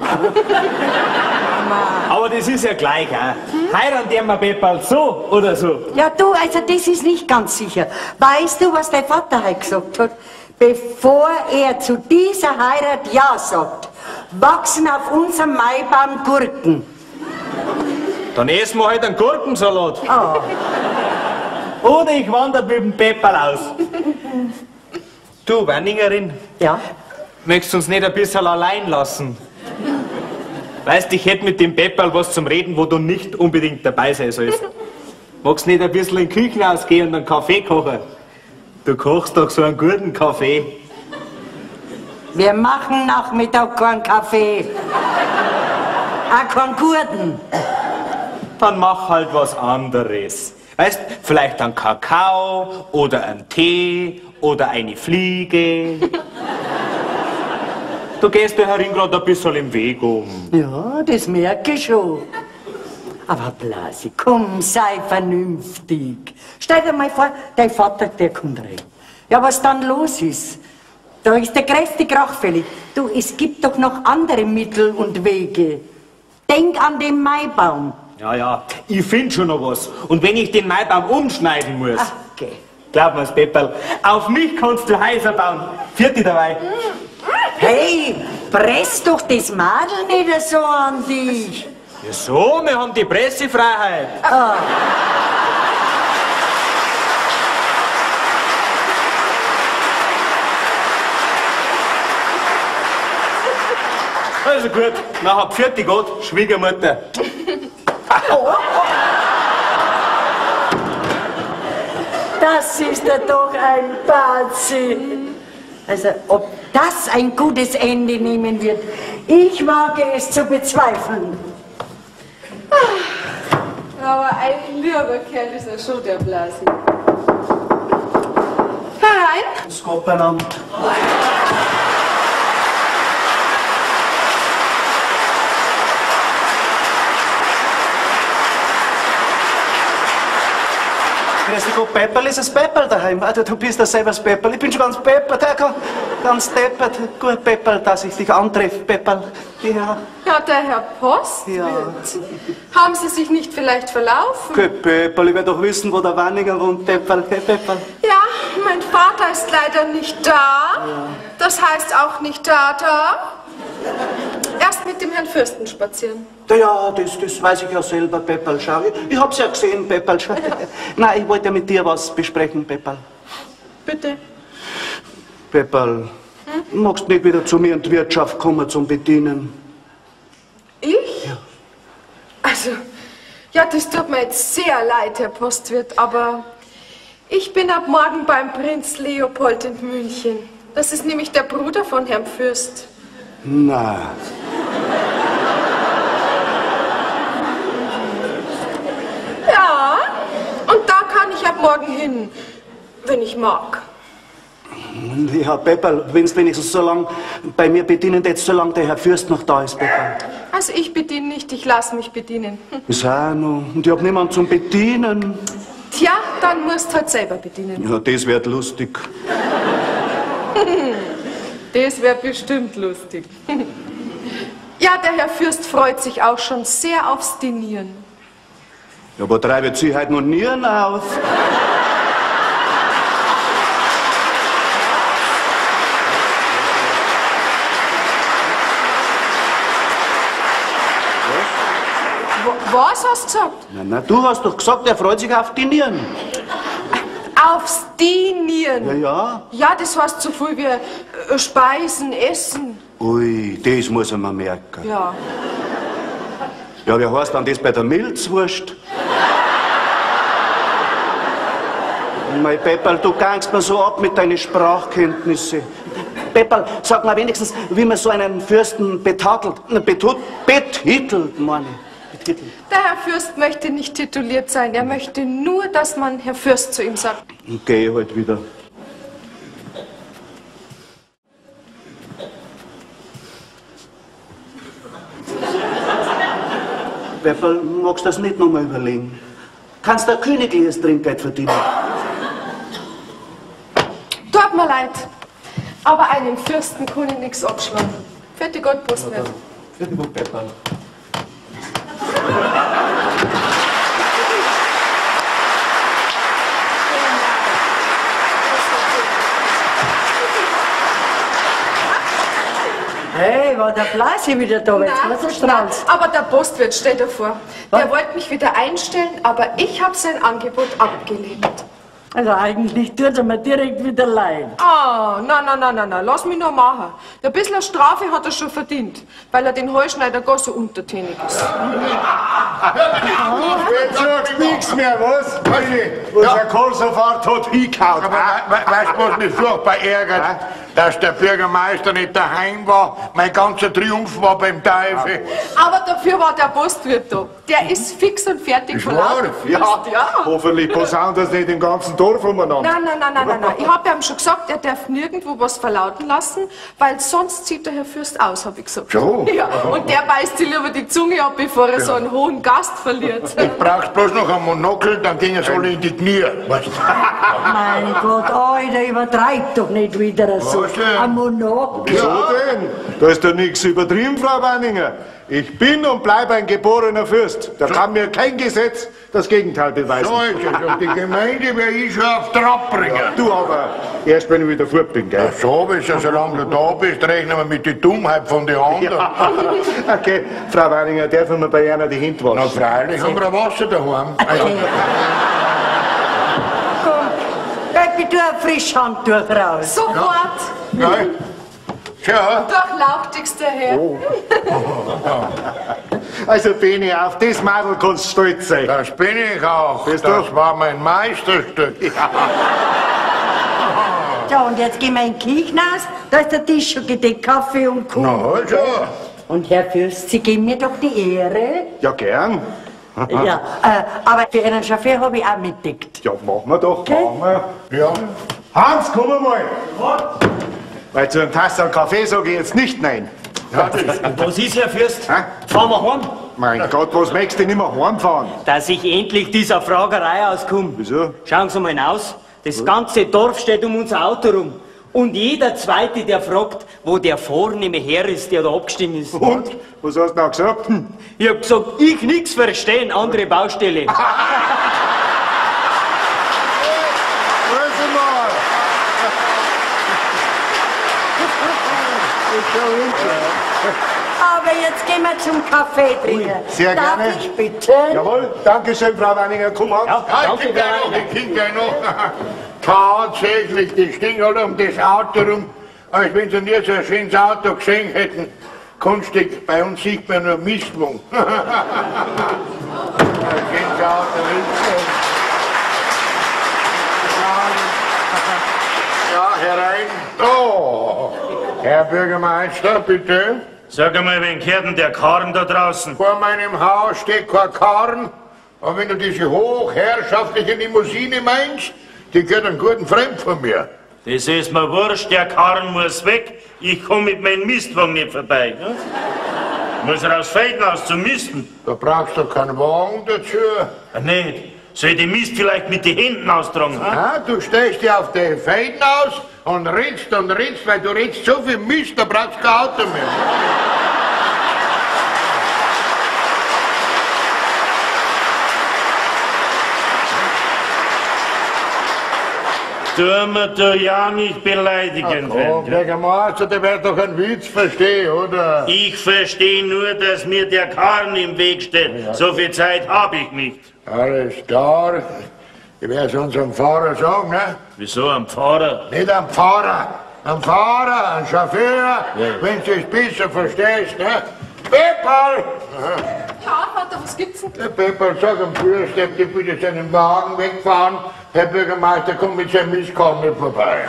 Aber das ist ja gleich, auch. Heiraten der mal Pepperl so oder so? Ja, du, also das ist nicht ganz sicher. Weißt du, was dein Vater heute gesagt hat? Bevor er zu dieser Heirat Ja sagt, wachsen auf unserem Maibaum Gurken. Dann essen wir halt einen Gurkensalat. Ah. Oder ich wandere mit dem Pepperl aus. Du, Werningerin, Ja? möchtest du uns nicht ein bisschen allein lassen? Weißt, ich hätte mit dem Pepperl was zum Reden, wo du nicht unbedingt dabei sein sollst. Magst du nicht ein bisschen in die Küche ausgehen und einen Kaffee kochen? Du kochst doch so einen guten Kaffee. Wir machen Nachmittag keinen Kaffee. Auch keinen guten. Dann mach halt was anderes. Weißt, vielleicht einen Kakao oder einen Tee oder eine Fliege. Du gehst da herin gerade ein bisschen im Weg um. Ja, das merke ich schon. Aber Blasi, komm, sei vernünftig. Stell dir mal vor, dein Vater, der kommt rein. Ja, was dann los ist, da ist der größte Krach fällig. Du, es gibt doch noch andere Mittel und Wege. Denk an den Maibaum. Ja, ja, ich find schon noch was. Und wenn ich den Maibaum umschneiden muss, Ach, okay. glaub mir's, Pepperl, auf mich kannst du Häuser bauen. Vierte dabei. Hey, press doch das Madel nicht so an dich. Ja so, wir haben die Pressefreiheit. Also gut, nachher vierte Gott, Schwiegermutter. Das ist ja doch ein Bazi. Also, ob das ein gutes Ende nehmen wird, ich wage es zu bezweifeln. Aber ein lieber Kerl ist er schon, der Blasi. Herein. Das Gott beieinander. Grüß dich Gott, Pepperl, ist das Pepperl daheim? Ah, du, du bist ja selber das Pepperl. Ich bin schon ganz peppert, ja, ganz deppert. Gut, Pepperl, dass ich dich antreffe, Pepperl. Ja. Ja, der Herr Postwirt. Ja. Haben Sie sich nicht vielleicht verlaufen? Okay, Pepperl, ich werde doch wissen, wo der Wanninger wohnt, Pepperl. Okay, Pepperl. Ja, mein Vater ist leider nicht da. Ja. Das heißt auch nicht da, da. Erst mit dem Herrn Fürsten spazieren. Ja, das, das weiß ich ja selber, Pepperl. Schau, ich, ich hab's ja gesehen, Pepperl. Schau. Nein, ich wollte ja mit dir was besprechen, Pepperl. Bitte? Pepperl, hm? magst du nicht wieder zu mir in die Wirtschaft kommen zum Bedienen? Ich? Ja. Also, ja, das tut mir jetzt sehr leid, Herr Postwirt, aber ich bin ab morgen beim Prinz Leopold in München. Das ist nämlich der Bruder von Herrn Fürst. Na. Ja, und da kann ich ab morgen hin, wenn ich mag. Ja, Pepperl, wenn du wenigstens so lange bei mir bedienen jetzt so lange der Herr Fürst noch da ist, Pepperl. Also ich bediene nicht, ich lasse mich bedienen. Hm. Ist auch noch. Und ich hab niemanden zum Bedienen. Tja, dann musst du halt selber bedienen. Ja, das wird lustig. Das wäre bestimmt lustig. Ja, der Herr Fürst freut sich auch schon sehr aufs Dinieren. Ja, aber treibt sie halt noch nie auf. Was hast du gesagt? Na, na, du hast doch gesagt, er freut sich auf Dinieren. Aufs Dinieren? Ja, ja. Ja, das heißt so viel wie äh, Speisen, Essen. Ui, das muss man merken. Ja. Ja, wie heißt dann das bei der Milzwurst? Mein Pepperl, du gangst mir so ab mit deinen Sprachkenntnissen. Pepperl, sag mal wenigstens, wie man so einen Fürsten betadelt, betut, betitelt, meine ich. Betitelt. Der Herr Fürst möchte nicht tituliert sein. Er möchte nur, dass man Herr Fürst zu ihm sagt. Geh halt wieder. Pepperl, magst du das nicht nochmal überlegen? Kannst du ein königliches Trinkgeld verdienen? Tut mir leid, aber einem Fürsten kann ich nichts abschlagen. Vierte Gott, Postwirt. Vierte Gott, Pepperl. Hey, war der Blasi wieder da? Jetzt Nein, was er nein, strahlt. aber der Postwirt, stell dir vor, Was? der wollte mich wieder einstellen, aber ich habe sein Angebot abgelehnt. Also eigentlich tut er mir direkt wieder leid. Ah, nein, nein, nein, nein, nein, lass mich noch machen. Ein bisschen Strafe hat er schon verdient, weil er den Heuschneider gar so untertänig ist. Jetzt sagst nichts mehr, was? Was Ja. der Kohl sofort hat hingehauen. Aber we we weißt du, was mich furchtbar ärgert? Dass der Bürgermeister nicht daheim war. Mein ganzer Triumph war beim Teufel. Aber dafür war der Postwirt da. Der ist fix und fertig Ist von wahr? lauter Ja, Fürst. Ja. hoffentlich posaunt das nicht im ganzen Dorf umeinander. Nein, nein, nein, nein, nein, nein. Ich habe ihm schon gesagt, er darf nirgendwo was verlauten lassen, weil sonst zieht der Herr Fürst aus, habe ich gesagt. So? Ja, und der beißt sich lieber die Zunge ab, bevor er so einen hohen Gast verliert. Du brauchst bloß noch ein Monokel, dann gehen es alle in die Knie. Weißt du? Mein Gott, Alter, übertreib doch nicht wieder so. Was denn? Ein Monokel. Wieso denn? Da ist doch nichts übertrieben, Frau Wanninger. Ich bin und bleibe ein geborener Fürst. Da kann mir kein Gesetz das Gegenteil beweisen. So ist es. Und die Gemeinde werde ich schon auf Trab bringen. Du aber erst, wenn ich wieder fort bin, gell? Ja, so bist du, solange du da bist, rechnen wir mit der Dummheit von den anderen. Okay, Frau Wanninger, dürfen wir bei Jana die Hände Na waschen? freilich, haben wir ein Wasser daheim. Komm, Peppi, tu ein Frischhandtuch raus. Sofort! Nein. Tja. Durchlauchtigster Herr. Also, Beni, auf das Madel kannst du stolz sein. Das bin ich auch. Bist Das du? war mein Meisterstück. So, und jetzt gehen wir in die Küche raus. Da ist der Tisch schon gedeckt, Kaffee und Kuchen. Na also. Und Herr Fürst, Sie geben mir doch die Ehre. Ja, gern. Ja, äh, aber für Ihren Chauffeur habe ich auch mitgedeckt. Ja, machen wir doch, Okay. machen wir. Ja. Hans, komm mal. Weil zu einem Tasse Kaffee sage ich jetzt nicht nein. Ja, das Was ist, Herr Fürst? Hä? Fahren wir heim? Mein Gott, was möchtest du denn immer heimfahren? Dass ich endlich dieser Fragerei auskomme. Wieso? Schauen Sie mal aus. Das ganze Dorf steht um unser Auto rum. Und jeder Zweite, der fragt, wo der vornehme Herr ist, der da abgestiegen ist. Und? Was hast du noch gesagt? Hm. Ich hab gesagt, ich nix verstehen, andere Baustelle. Warte mal! Aber jetzt gehen wir zum Kaffee trinken. Sehr Darf gerne. ich bitte? Jawohl, danke schön, Frau Weininger. Komm an. Ja, ich krieg gleich noch, ich krieg gleich noch. Tatsächlich, die stehen alle um das Auto rum, als wenn sie nie so ein schönes Auto gesehen hätten. Kunstig, bei uns sieht man nur Mistwung. Ein schönes Auto, ja, herein. Oh, Herr Bürgermeister, bitte. Sag einmal, wen gehört denn der Karren da draußen? Vor meinem Haus steht kein Karren. Aber wenn du diese hochherrschaftliche Limousine meinst, die gehört einen guten Freund von mir. Das ist mir wurscht, der Karren muss weg. Ich komm mit meinem Mistwagen nicht vorbei. Ne? Muss raus Feldhaus zum Misten. Da brauchst du keinen Wagen dazu. Ach, nicht. Soll ich den Mist vielleicht mit den Händen austragen? Ha? Ah, du stehst dir auf den Feiden aus und redst und redst, weil du redst so viel Mist, da brauchst du kein Auto mehr. Tu mir da ja nicht beleidigen, Oh, Freund. Bürgermeister, der wird doch einen Witz verstehen, oder? Ich verstehe nur, dass mir der Karren im Weg steht. So viel Zeit habe ich nicht. Alles klar. Ich werde es unserem Fahrer sagen, ne? Wieso am Pfarrer? Nicht am Fahrer, am Fahrer, am Chauffeur, wenn du es besser verstehst, ne? Pepperl! Ja, Vater, was gibt's denn? Der Pepperl, sag am Führerstepp, die bitte seinen Wagen wegfahren. Herr Bürgermeister kommt mit seinem Mistkorn nicht vorbei.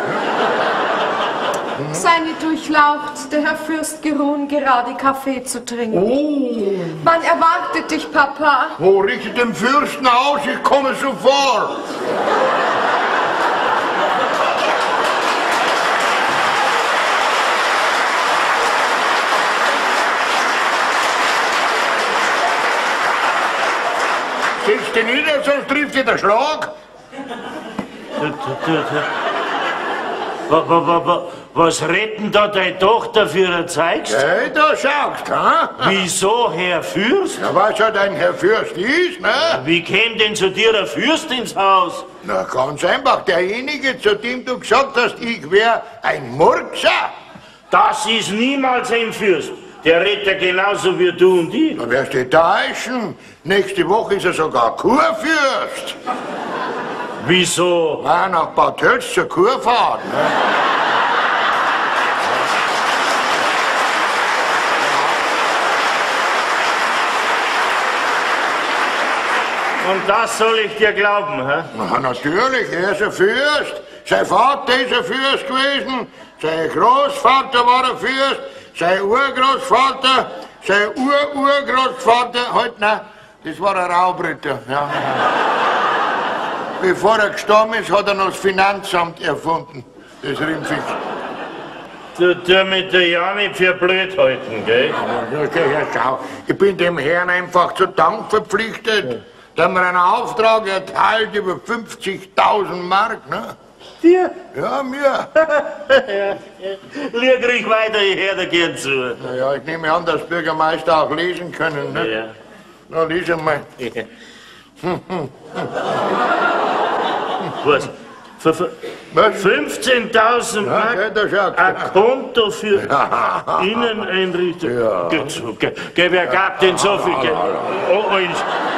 Sei nicht durchlaucht, der Herr Fürst geruhen, gerade Kaffee zu trinken. Oh, Wann erwartet dich, Papa? wo richtet dem Fürsten aus? Ich komme sofort. Setz dich nieder, sonst trifft dir der Schlag. Wa- wa- wa- wa- Was retten da deine Tochter für ein Zeugs? Hey, da schaust, ha? Wieso, Herr Fürst? Ja, weißt du, dein Herr Fürst ist, ne? Wie käme denn zu dir ein Fürst ins Haus? Na, ganz einfach, derjenige, zu dem du gesagt hast, ich wär ein Murkser. Das ist niemals ein Fürst. Der redet ja genauso wie du und ich. Da wirst du täuschen. Nächste Woche ist er sogar Kurfürst. Wieso? Na, nach Bad Tölz zur Kur fahren, ne? Und das soll ich dir glauben, hä? Na, natürlich, er ist ein Fürst. Sein Vater ist ein Fürst gewesen. Sein Großvater war ein Fürst. Sein Urgroßvater, sein Ur-Urgroßvater, halt, nein, das war ein Raubritter, ja. Bevor er gestorben ist, hat er noch das Finanzamt erfunden, das Rindviech. Du tu mit der ja nicht für blöd halten, gell? Ja, ja, schau, ich bin dem Herrn einfach zu Dank verpflichtet. Da haben wir einen Auftrag erteilt über fünfzigtausend Mark, ne? Dir? Ja, mir. Leg ruhig weiter, ich hör dir gern zu. Na ja, ich nehme an, dass Bürgermeister auch lesen können, ne? Ja. Na, lies mal. Ja. Was? Für, für Was? fünfzehntausend Ja, Mark? gell, da schaust du. Ein Konto für Inneneinrichtung? Ja. Geht so, gell, gell, wer gab denn so viel Geld? Oh, eins.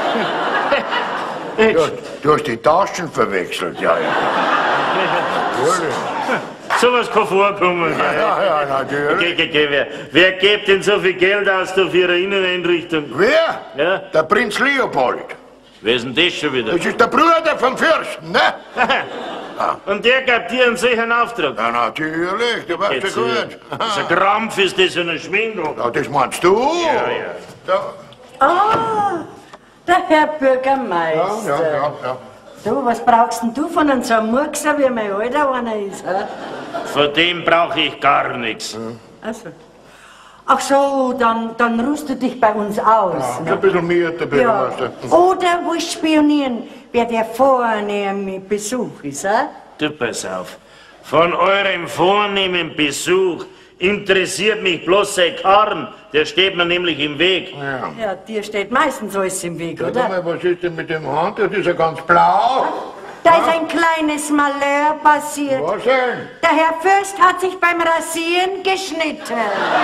Du, du hast die Taschen verwechselt, ja, ja. Natürlich. So was kann vorkommen, gell? Ja, ja, natürlich. Geh, geh, geh, wer, wer gibt denn so viel Geld aus da für eine Inneneinrichtung? Wer? Ja? Der Prinz Leopold. Wer ist denn das schon wieder? Das ist der Bruder vom Fürsten, ne? Und der gab dir einen solchen Auftrag? Ja, natürlich, du weißt ja Jetzt, äh, gut. Das ist ein Krampf, ist das ein Schwindel? Ja, das meinst du? Ja, ja. Da. Ah, der Herr Bürgermeister. Ja, ja, ja, ja. Du, was brauchst denn du von einem so einem Murkser, wie mein alter einer ist? Hä? Von dem brauche ich gar nichts. Also. Ach so, dann, dann ruhst du dich bei uns aus. Ja, ein bisschen mehr, der Bürgermeister. Ja. Oder willst spionieren, wer der vornehme Besuch ist, eh? Du, pass auf. Von eurem vornehmen Besuch interessiert mich bloß sein Karren. Der steht mir nämlich im Weg. Ja. Ja, dir steht meistens alles im Weg, Sag oder? mal, was ist denn mit dem Hand? Das ist ja ganz blau. Da ist ein kleines Malheur passiert. Was denn? Der Herr Fürst hat sich beim Rasieren geschnitten.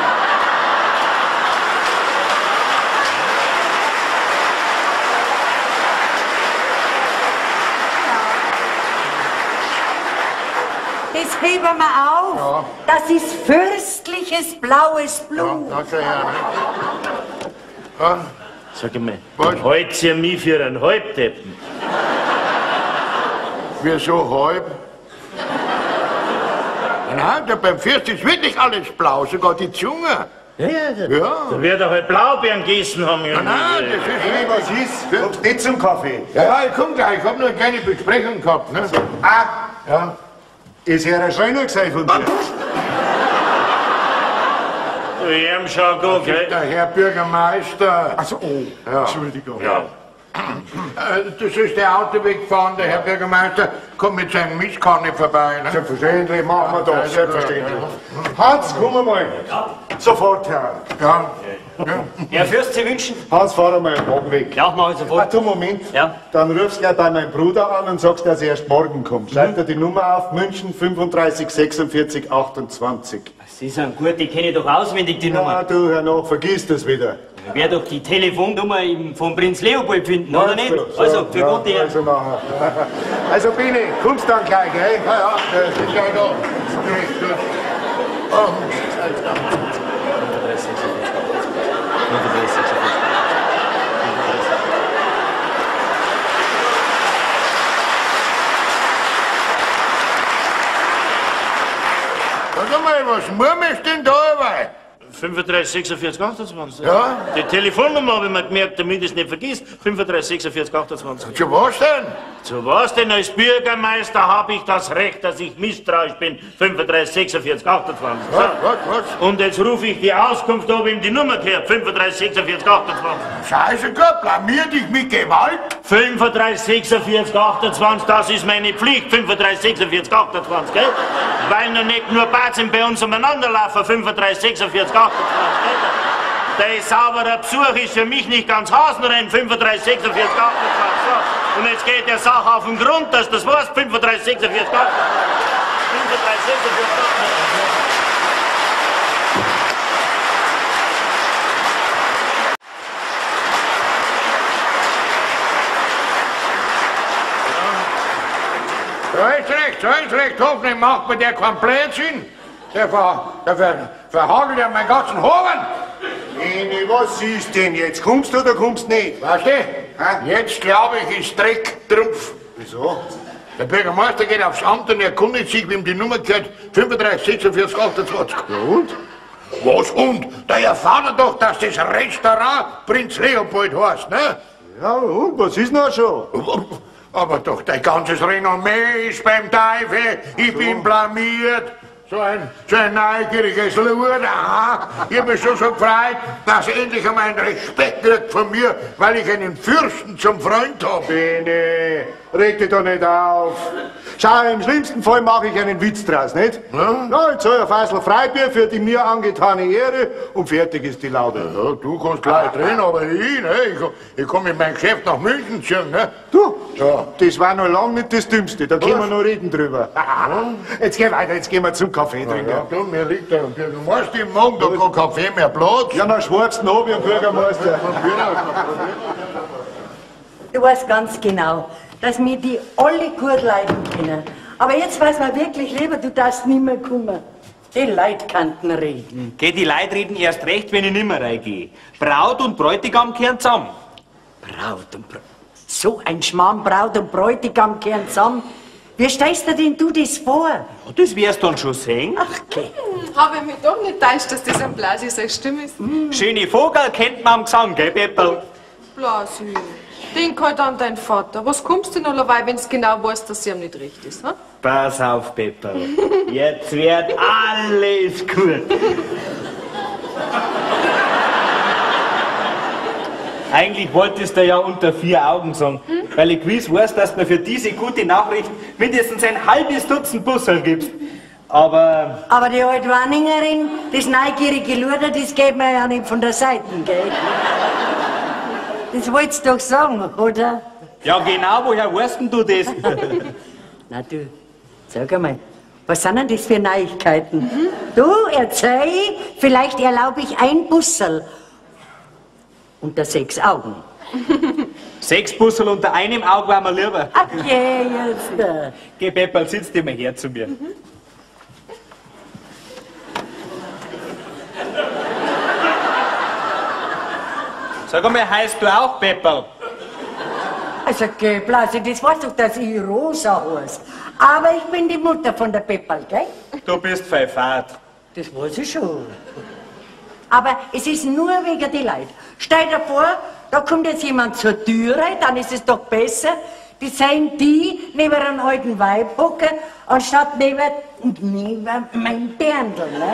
Das heben wir auf. Ja. Das ist fürstliches blaues Blut. Ja, danke, Herr. Ja. Sag mal, Was? haltet ihr mich für einen Halbdeppen? Wieso halb? Nein, da beim Fürst ist wirklich alles blau, sogar die Zunge. Ja, ja, da, Ja. da wird er halt Blaubeeren gegessen haben. Nein, nein, das ist Hey, was ist? Kommst nicht zum Kaffee? Ja, ja, ich komm gleich, ich hab nur eine kleine Besprechung gehabt, ne? Ah, Ja. ist ja ein Schreiner gesagt von dir. Du, ihm schau gut, gell? Der Herr Bürgermeister. Also, oh, Ja. Entschuldigung. Ja. Äh, Das ist der Autoweg gefahren, der Herr Bürgermeister kommt mit seinem Mistkarne vorbei, ne? Selbstverständlich, machen wir Ja, das, selbstverständlich. Hans, komm mal. Sofort, Herr. Ja. Herr Fürst, Sie wünschen? Hans, fahr mal den Wagen weg. Ja, mach ich Ah, sofort. du, Moment. Ja. Dann rufst du gleich bei meinem Bruder an und sagst, dass er erst morgen kommt. Schreib dir die Nummer auf, München fünfunddreißig sechsundvierzig achtundzwanzig. Sie sind gut, die kenne ich doch auswendig, die Ja, Nummer. du, Herr Noch, vergiss das wieder. Ich werde doch die Telefonnummer im, von Prinz Leopold finden, oder Meinst nicht? du? So, Also, für ja, gute Ehre. Also, nachher. Also, Bini, kommst dann gleich, gell? Ja, ja, das ist ja da. Oh. Sag mal, was murmelst denn da dabei? fünfunddreißig, sechsundvierzig, achtundzwanzig. Ja? Die Telefonnummer habe ich mir gemerkt, damit ich es nicht vergisst. fünfunddreißig, sechsundvierzig, achtundzwanzig. Zu was denn? Zu was denn? Als Bürgermeister habe ich das Recht, dass ich misstrauisch bin. fünfunddreißig, sechsundvierzig, achtundzwanzig. So. Was, was, was? Und jetzt rufe ich die Auskunft, ob ihm die Nummer gehört. fünfunddreißig, sechsundvierzig, achtundzwanzig. Scheiße, Gott, blamier dich mit Gewalt. fünfunddreißig, sechsundvierzig, achtundzwanzig, das ist meine Pflicht. fünfunddreißig, sechsundvierzig, achtundzwanzig, gell? Weil noch nicht nur Batzen bei uns umeinander laufen. fünfunddreißig, sechsundvierzig, achtundzwanzig, gell? Der sauberer Besuch ist für mich nicht ganz Hasenrennen. fünfunddreißig, sechsundvierzig, achtundzwanzig, so. Und jetzt geht der Sache auf den Grund, dass das war's. fünfunddreißig, sechsundvierzig, achtundzwanzig. fünfunddreißig, sechsundvierzig, achtundzwanzig. So ist recht, so ist recht. Hoffentlich macht mir der keinen Blödsinn. Der, ver, der ver, verhagelt ja meinen ganzen Hofen. Bini, was ist denn jetzt? Kommst du oder kommst nicht? Weißt du, jetzt glaube ich, ist Dreck Trumpf. Wieso? Der Bürgermeister geht aufs Amt und erkundigt sich, wem die Nummer gehört. fünfunddreißig, sechsundvierzig, achtundzwanzig. Ja, und? Was und? Da erfahren wir doch, dass das Restaurant Prinz Leopold heißt, ne? Ja, und? Was ist noch schon? Aber doch, dein ganzes Renommee ist beim Teufel. Ich bin blamiert. So ein, so ein neugieriges Luder. Aha. Ich hab mich schon so gefreut, dass er endlich einmal einen Respekt kriegt von mir, weil ich einen Fürsten zum Freund habe. Bini, reg dich doch nicht auf. Schau, im schlimmsten Fall mache ich einen Witz draus, nicht? Ja? Na, jetzt soll ein Fassel Freibier für die mir angetane Ehre und fertig ist die Laube. Ja, du kannst gleich drehen, aber ich, ne? Ich, ich komm mit meinem Geschäft nach München ziehen, ne? Du, Ja. das war noch lang nicht das Dümmste, da können wir noch reden drüber. Jetzt geh weiter, jetzt gehen wir zum Kaffee trinken. Ja, du, mir liegt der Bürgermeister im Magen, da kein Kaffee mehr Platz. Ja, na, schwarzen Hab ich am Bürgermeister. Du weißt ganz genau, dass wir die alle gut leiden können. Aber jetzt weiß man wirklich lieber, du darfst nicht mehr kommen. Die Leute kannten reden. Geh, die Leute reden erst recht, wenn ich nimmer reingehe. Braut und Bräutigam kehren zusammen. Braut und Bräutigam. So ein Schmarrn, Braut und Bräutigam kehren zusammen. Wie stellst dir denn du das vor? Ja, das wirst du dann schon sehen. Ach, geh. Habe ich mich doch nicht täuscht, dass das ein Blasi seine Stimme ist. Schöne Vogel kennt man am Gesang, gell, Pepperl? Blasi, denk halt an deinen Vater. Was kommst du noch dabei, wenn du genau weißt, dass sie ihm nicht recht ist? Ha? Pass auf, Pepperl. Jetzt wird alles gut. Eigentlich wolltest du ja unter vier Augen sagen, hm? weil ich gewiss weiß, dass du mir für diese gute Nachricht mindestens ein halbes Dutzend Busserl gibst. Aber... Aber die alte Wanningerin, das neugierige Luder, das geht mir ja nicht von der Seite, gell? Das wolltest du doch sagen, oder? Ja, genau, woher weißt denn du das? Na du, sag einmal, was sind denn das für Neuigkeiten? Mhm. Du, erzähl, vielleicht erlaube ich ein Busserl. Unter sechs Augen. Sechs Busserl unter einem Auge war mir lieber. Okay, jetzt. Äh. Geh, Pepperl, sitz dir mal her zu mir. Mhm. Sag einmal, heißt du auch Pepperl? Also, geh, Blasi, das weißt doch, dass ich Rosa heiß. Aber ich bin die Mutter von der Pepperl, gell? Du bist verfahrt. Das weiß ich schon. Aber es ist nur wegen die Leute. Stell dir vor, da kommt jetzt jemand zur Türe, dann ist es doch besser, die sehen die neben einem alten Weib hocken, anstatt neben, neben mein Berndl, ne?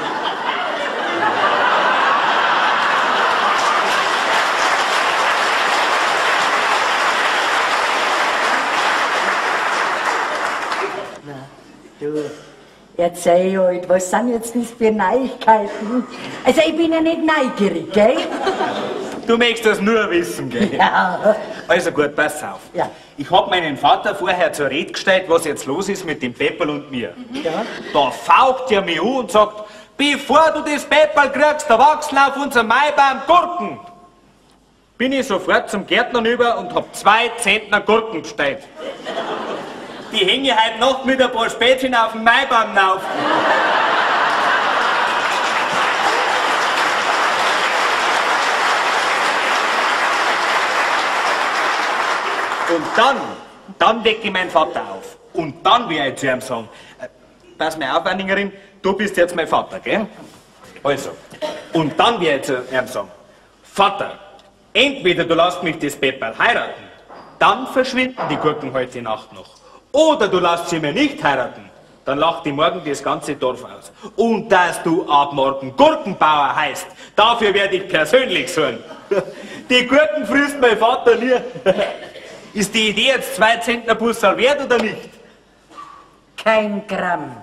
Na, du... Erzähl halt, was sind jetzt das für Neuigkeiten? Also ich bin ja nicht neugierig, gell? Du möchtest das nur wissen, gell? Ja. Also gut, pass auf. Ja. Ich hab meinen Vater vorher zur Rede gestellt, was jetzt los ist mit dem Pepperl und mir. Ja. Da faucht er mich an und sagt, bevor du das Pepperl kriegst, da wachsen auf unserem Maibaum Gurken. Bin ich sofort zum Gärtner rüber und hab zwei Zentner Gurken bestellt. Die hänge heute Nacht mit ein paar Spätzchen auf dem Maibaum rauf. Und dann, dann wecke ich meinen Vater auf. Und dann werde ich zu ihm sagen, äh, pass mal auf, Wanningerin, du bist jetzt mein Vater, gell? Also, und dann werde ich zu ihm sagen, Vater, entweder du lässt mich das Pepperl heiraten, dann verschwinden die Gurken heute Nacht noch. Oder du lässt sie mir nicht heiraten, dann lacht die morgen das ganze Dorf aus. Und dass du ab morgen Gurkenbauer heißt, dafür werde ich persönlich sorgen. Die Gurken frisst mein Vater nie. Ist die Idee jetzt zwei Zentner Busserl wert oder nicht? Kein Gramm.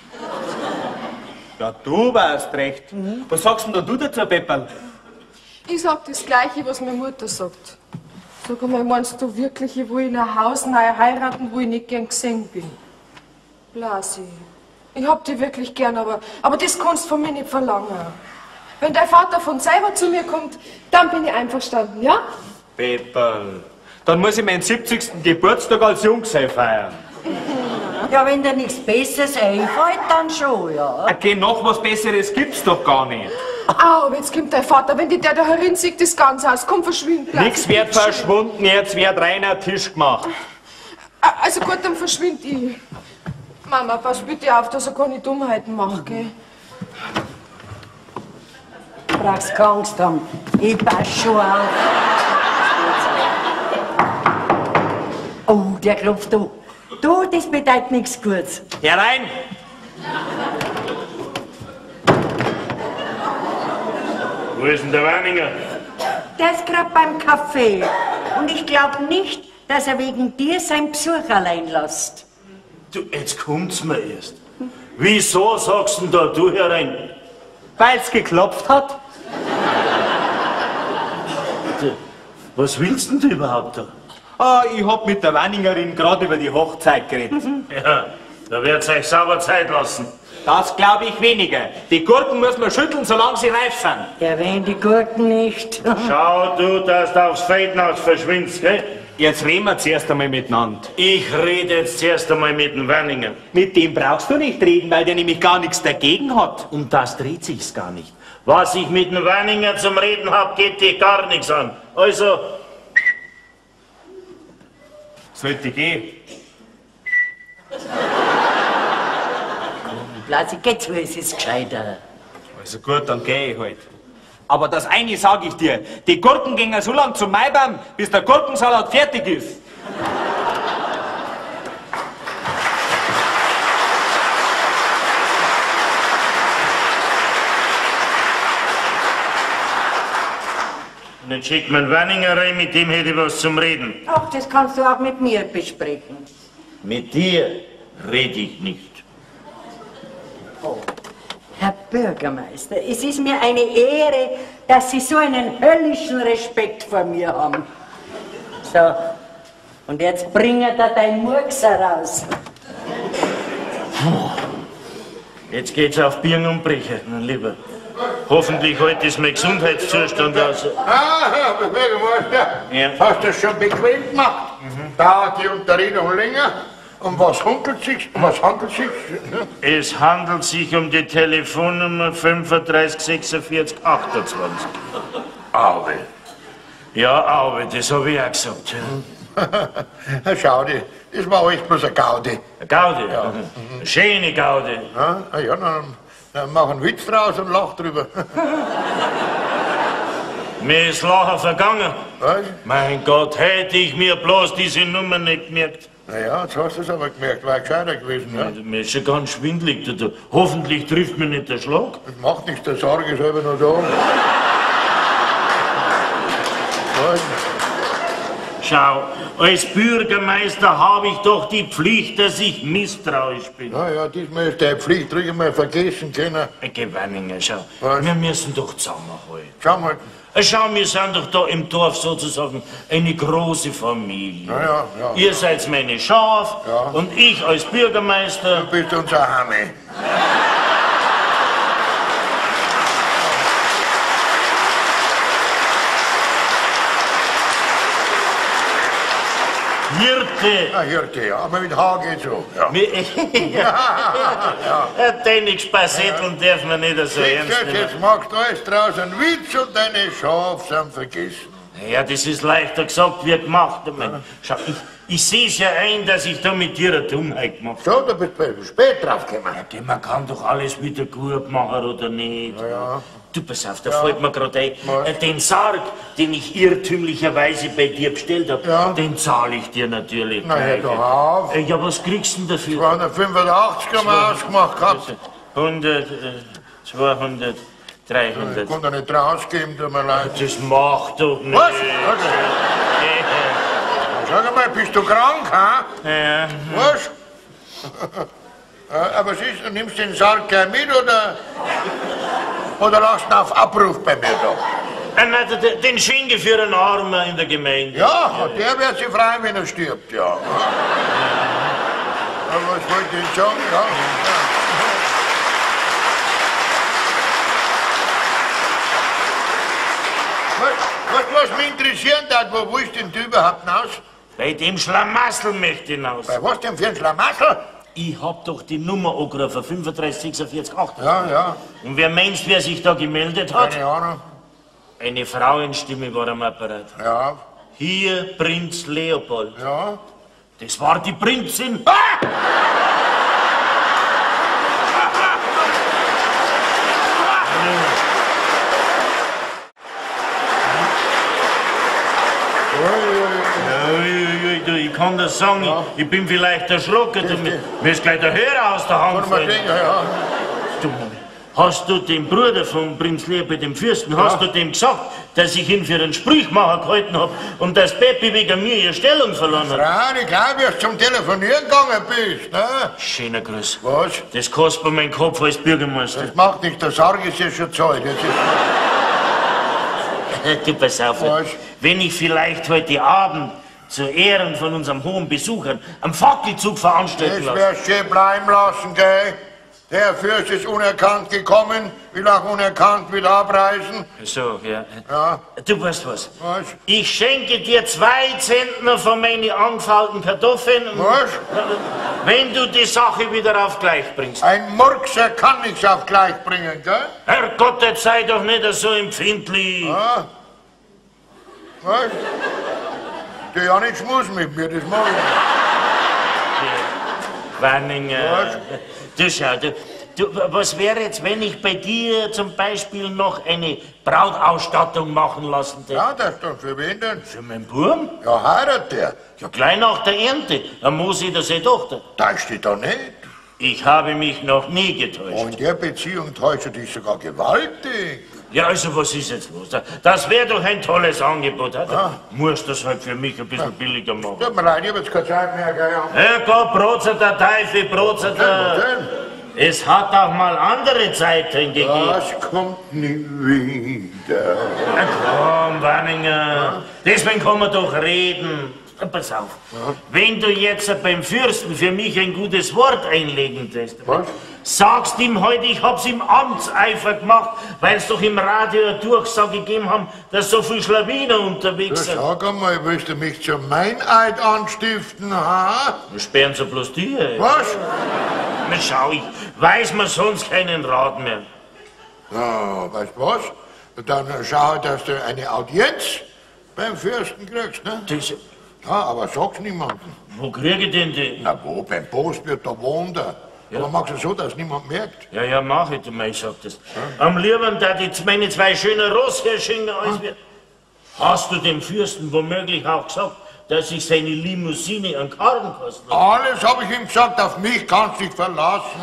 Ja, du warst recht. Mhm. Was sagst denn du dazu, Pepperl? Ich sag das Gleiche, was meine Mutter sagt. Sag einmal, meinst du wirklich, ich will in ein Haus neu heiraten, wo ich nicht gern gesehen bin? Blasi, ich hab dich wirklich gern, aber, aber das kannst du von mir nicht verlangen. Wenn dein Vater von selber zu mir kommt, dann bin ich einverstanden, ja? Pepperl, dann muss ich meinen siebzigsten Geburtstag als Junggesell feiern. Ja, wenn dir nichts Besseres einfällt, dann schon, ja. Okay, noch was Besseres gibt's doch gar nicht. Au, jetzt kommt dein Vater, wenn die der da herin sieht, das Ganze aus. Komm, verschwind gleich. Nix wird verschwunden, jetzt wird reiner Tisch gemacht. Also gut, dann verschwind ich. Mama, pass bitte auf, dass er keine Dummheiten macht, gell? Du brauchst keine Angst haben. Ich pass schon auf. Oh, der klopft da. Du, das bedeutet nichts Gutes. Herein! Wo ist denn der Wanninger? Der ist gerade beim Kaffee. Und ich glaube nicht, dass er wegen dir seinen Besuch allein lässt. Du, jetzt kommt's mir erst. Wieso sagst du denn da du herein? Weil's geklopft hat. Du, was willst denn du überhaupt da? Ah, ich hab mit der Wanningerin gerade über die Hochzeit geredet. Ja, da wird's euch sauber Zeit lassen. Das glaube ich weniger. Die Gurken muss man schütteln, solange sie reif sind. Erwähn die Gurken nicht. Schau du, dass du aufs Feldhaus verschwindest, gell? Jetzt reden wir zuerst einmal miteinander. Ich rede jetzt zuerst einmal mit dem Wanninger. Mit dem brauchst du nicht reden, weil der nämlich gar nichts dagegen hat. Um das dreht sich's gar nicht. Was ich mit dem Wanninger zum Reden hab, geht dich gar nichts an. Also... Sollte ich gehen? Blasi, geh zu, es ist gescheiter. Also gut, dann geh ich halt. Aber das eine sage ich dir, die Gurken gehen so lang zum Maibaum, bis der Gurkensalat fertig ist. Dann schick mir einen Wanninger rein, mit dem hätte ich was zum Reden. Ach, das kannst du auch mit mir besprechen. Mit dir rede ich nicht. Oh. Herr Bürgermeister, es ist mir eine Ehre, dass Sie so einen höllischen Respekt vor mir haben. So, und jetzt bringe da dein Murkser raus. Jetzt geht's auf Birn und Brecher, mein Lieber. Hoffentlich heute ist mein Gesundheitszustand aus. Ah, Herr Bürgermeister, Ja. hast du das schon bequem gemacht? Mhm. Dauert die Unterredung länger? Um was handelt es sich? Um was handelt es sich? Es handelt sich um die Telefonnummer fünfunddreißig sechsundvierzig achtundzwanzig. Auwe. Ja, Auwe, das habe ich auch gesagt. Ja. Schau dir, das war alles bloß eine Gaudi. Eine Gaudi? Ja. Eine schöne Gaudi. Ja, ah ja, dann, dann mach einen Witz draus und lach drüber. Mir ist Lachen vergangen. Was? Mein Gott, hätte ich mir bloß diese Nummer nicht gemerkt. Na ja, jetzt hast du es aber gemerkt, war gescheiter gewesen. Ja? Mir ist schon ganz schwindelig. Da, da. Hoffentlich trifft mir nicht der Schlag. Das macht nichts, der Sorge ist selber nur da. Was? Schau, als Bürgermeister habe ich doch die Pflicht, dass ich misstrauisch bin. Na ja, diesmal ist deine Pflicht ruhig mal vergessen können. Gewanninger, schau. Was? Wir müssen doch zusammenhalten. Schau mal. Schau, wir sind doch da im Dorf sozusagen eine große Familie. Na ja, ja. Ihr seid meine Schaf Ja. und ich als Bürgermeister. Du bist unser Hame. Hirte. Ah, Hirte, ja, aber mit H geht's auch. Ja. ja. Deine Spassetteln darf man nicht so Siehst ernst du, nehmen. jetzt machst du alles draus, einen Witz und deine Schafe sind vergessen. Ja, das ist leichter gesagt wie gemacht. Ich mein, schau, ich, ich sehe es ja ein, dass ich da mit dir eine Dummheit gemacht habe. So, du bist bei- spät draufgekommen. Ja, man kann doch alles wieder gut machen, oder nicht? Ja, ja. Du, pass auf, da fällt mir gerade ein, äh, den Sarg, den ich irrtümlicherweise bei dir bestellt habe, Ja. den zahle ich dir natürlich Na, hör gleich. doch auf. Äh, Ja, was kriegst du denn dafür? zweihundertfünfundachtzig haben wir ausgemacht gehabt. hundert, äh, zweihundert, dreihundert. Ich konnte nicht rausgeben, tut mir leid. Das macht doch nicht. Was? Okay. Sag mal, bist du krank, ha? Ja. Was? Ja, aber siehst du, nimmst den Sarg gleich mit oder, oder lässt ihn auf Abruf bei mir da? Äh, nein, den- den schenke ich für einen Armen in der Gemeinde. Ja, und der wird sich freuen, wenn er stirbt, ja. Aber was wollte ich sagen? Ja. Was, was, was mich interessieren hat, wo willst denn du überhaupt hinaus? Bei dem Schlamassel möchte ich hinaus. Bei was denn für ein Schlamassel? Ich hab doch die Nummer angerufen, fünfunddreißig sechsundvierzig achtundzwanzig. Ja, ja, Und wer meinst, wer sich da gemeldet hat? keine Ahnung. Eine Frauenstimme war am Apparat. Ja, Hier Prinz Leopold. ja. Das war die Prinzin. Ah! Ja, ja, ja, du, ich kann das sagen, ich, ich bin vielleicht erschrocken. Du, mir, mir ist gleich der Hörer aus der Hand Warte mal, gefallen. ja, ja. Du, hast du dem Bruder von Prinz Leopold, dem Fürsten, hast du dem gesagt, dass ich ihn für einen Sprüchmacher gehalten habe und dass Peppi wegen mir ihre Stellung verloren hat? Frau, ich glaube, dass du zum Telefonieren gegangen bist, ne? Schöner Gruß. Was? Das kostet mir meinen Kopf als Bürgermeister. Das macht nichts, der Sarg ist ja schon zahlt. Das ist Du, pass auf. Was? Wenn ich vielleicht heute Abend zu Ehren von unserem hohen Besuchern am Fackelzug veranstalten Das lasse. wärst schön bleiben lassen, gell? Der Fürst ist unerkannt gekommen, will auch unerkannt wieder abreisen. So, ja. Ja, Du weißt was? was? Ich schenke dir zwei Zentner von meinen angefaulten Kartoffeln, Was? wenn du die Sache wieder auf gleich bringst. Ein Murkser kann nichts auf gleich bringen, gell? Herrgott, jetzt sei doch nicht so empfindlich. Ja. Was? Du ja nicht schmusen mit mir, das mach ich nicht. Wanninger. Du schau, du, du, was wäre jetzt, wenn ich bei dir zum Beispiel noch eine Brautausstattung machen lassen hätte? Ja, das dann für wen denn? Für meinen Burm? Ja, heiratet der. Ja, gleich nach der Ernte. Dann muss ich das seine Tochter. Täuscht dich doch nicht. Ich habe mich noch nie getäuscht. Und in der Beziehung täuscht dich sogar gewaltig. Ja, also was ist jetzt los? Das wäre doch ein tolles Angebot. Ja. Musst das halt für mich ein bisschen billiger machen. Tut mir leid, ich hab jetzt keine Zeit mehr, gell? Ja. Herrgott, Brotzer der Teufel, Brotzer der... Es hat auch mal andere Zeiten gegeben. Das kommt nie wieder. Na komm, Wanninger, deswegen kann man doch reden. Pass auf, ja. Wenn du jetzt beim Fürsten für mich ein gutes Wort einlegen lässt, was? Sagst ihm heute, ich hab's im Amtseifer gemacht, weil es doch im Radio eine Durchsage gegeben haben, dass so viel Schlawiner unterwegs sind. Sag einmal, willst du mich zum Meineid anstiften, ha? Sperren sie bloß die. Was? Na schau, ich weiß man sonst keinen Rat mehr. Ja, weißt du was? Dann schau, dass du eine Audienz beim Fürsten kriegst, ne? Das Ja, aber sag's niemandem. Wo kriege ich denn die? Na wo, beim Postwirt, da wohnt er. Ja. Aber machst du so, dass niemand merkt? Ja, ja, mach ich, du mein, ich sag das. Ja. Am liebsten, da die meine zwei schönen Rossherrschinger alles wird. Hast du dem Fürsten womöglich auch gesagt, dass ich seine Limousine an Karren kosten habe? Alles habe ich ihm gesagt, auf mich kannst du dich verlassen.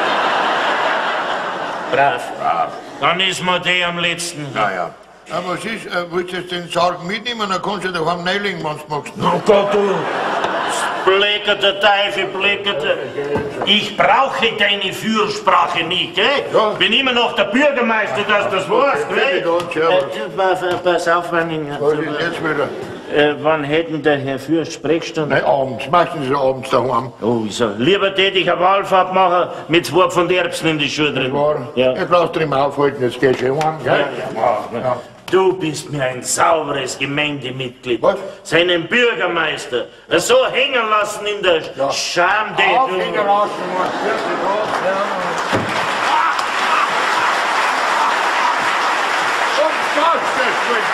Brav. Brav. Dann ist mir der am letzten. Na ja. Aber was ist, äh, willst du jetzt den Sarg mitnehmen, dann kannst du doch am Nailing, wenn du magst. Oh Gott, du bleckerte Teufel, bleckerte. Ich brauche deine Fürsprache nicht, gell? Ja. Bin immer noch der Bürgermeister, dass das weißt, gell? Äh, pass auf, Wanninger. Was ist jetzt wieder? Äh, wann hätten der Herr Fürst Sprechstunde? Nein, abends. Meistens abends daheim. Oh, wieso? Lieber täte ich eine Wahlfahrt machen mit zwei von der Erbsen in die Schuhe drin. Ja. Jetzt lass dich mal aufhalten, jetzt gehst du heim, gell? Ja, ja, ja. Du bist mir ein sauberes Gemeindemitglied. Was? Seinen Bürgermeister so hängen lassen in der ja. Scham, der Aufhängen lassen, was wirklich los, ja. Um Gottes Willen!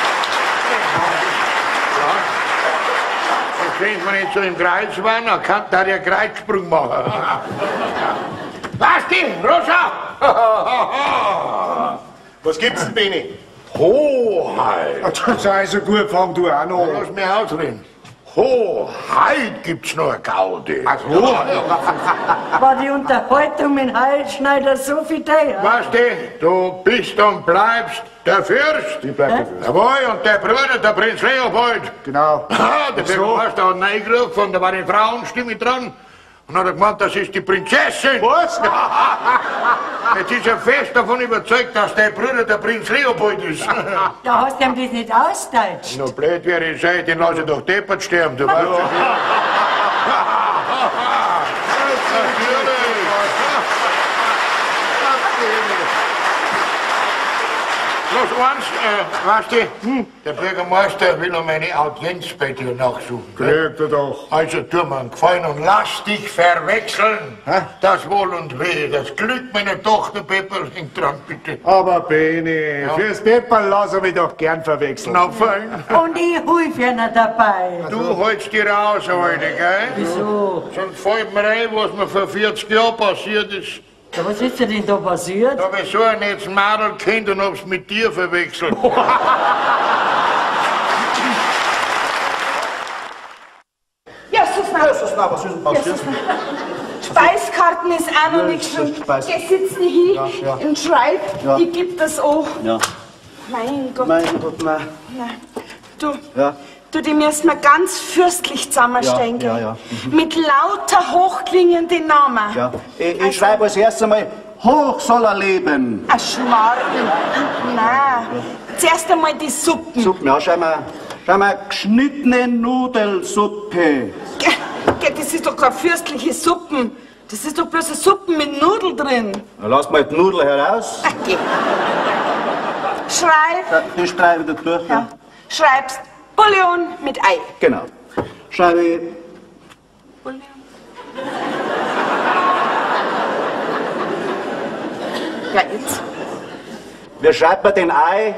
Wenn wir nicht so im Kreis waren, dann kann da der Kreuzsprung machen. Was denn, Rosa? Was gibt's denn, Beni? Hoheit. Das sei so gut, fang du auch noch. Lass mich ausreden. Hoheit gibt's noch eine Gaudi. Ach so. War die Unterhaltung mit Heilschneider so viel teuer? Weißt du, du bist und bleibst der Fürst. Ich bleib der Fürst. Jawohl, und der Bruder, der Prinz Leopold. Genau. Ah, der so. hast du einen reingerufen, da war eine Frauenstimme dran. Und dann hat er gemeint, das ist die Prinzessin. Was? Jetzt ist er fest davon überzeugt, dass der Bruder der Prinz Leopold ist. Da hast du ihm das nicht ausdeutscht. Nur blöd wäre ich sein, den lasse ich doch deppert sterben, du weißt schon. Los, eins, äh, weißt du, hm. der Bürgermeister will um eine Audienz bei dir nachsuchen. Kriegt er doch. Also tu mir einen Gefallen und lass dich verwechseln. Hä? Das Wohl und Wehe, das Glück meiner Tochter Pepperl hängt dran, bitte. Aber Beni, ja. Fürs Pepperl lass er mich doch gern verwechseln. Na fein. Und ich helfe ihnen dabei. Du holst dir raus heute, gell? Wieso? Sonst fällt mir ein, was mir vor vierzig Jahren passiert ist. Ja, was ist denn da passiert? Da hab ich so ein nettes Mädel kennt und hab's mit dir verwechselt. Justus, na, Justus, na, was ist denn passiert? Speiskarten ist auch noch nicht schon. Speis- Geh sitzen hier Ja, ja. und schreib, Ja. ich geb das auch. Ja. Mein Gott. Mein Gott, nein. Nein. Du, Ja. du, die müssen wir ganz fürstlich zusammenstellen. Ja, ja, gell? ja. Mit lauter hochklingenden Namen. Ja. Ich, ich schreibe als erstes einmal, hoch soll er leben. Ein Schmarrn. Nein. Zuerst einmal die Suppen. Suppen, ja, schau mal, schau mal, geschnittene Nudelsuppe. Ge- ge- Das ist doch keine fürstliche Suppen. Das ist doch bloß eine Suppe mit Nudeln drin. Na, lass mal die Nudel heraus. Ach, geh. Schreib. Ja, die streiche ich da durch. Ja. Schreibst Bouillon mit Ei. Genau. Schreibe ich, Bouillon. Ja, jetzt. wie schreibt man den Ei?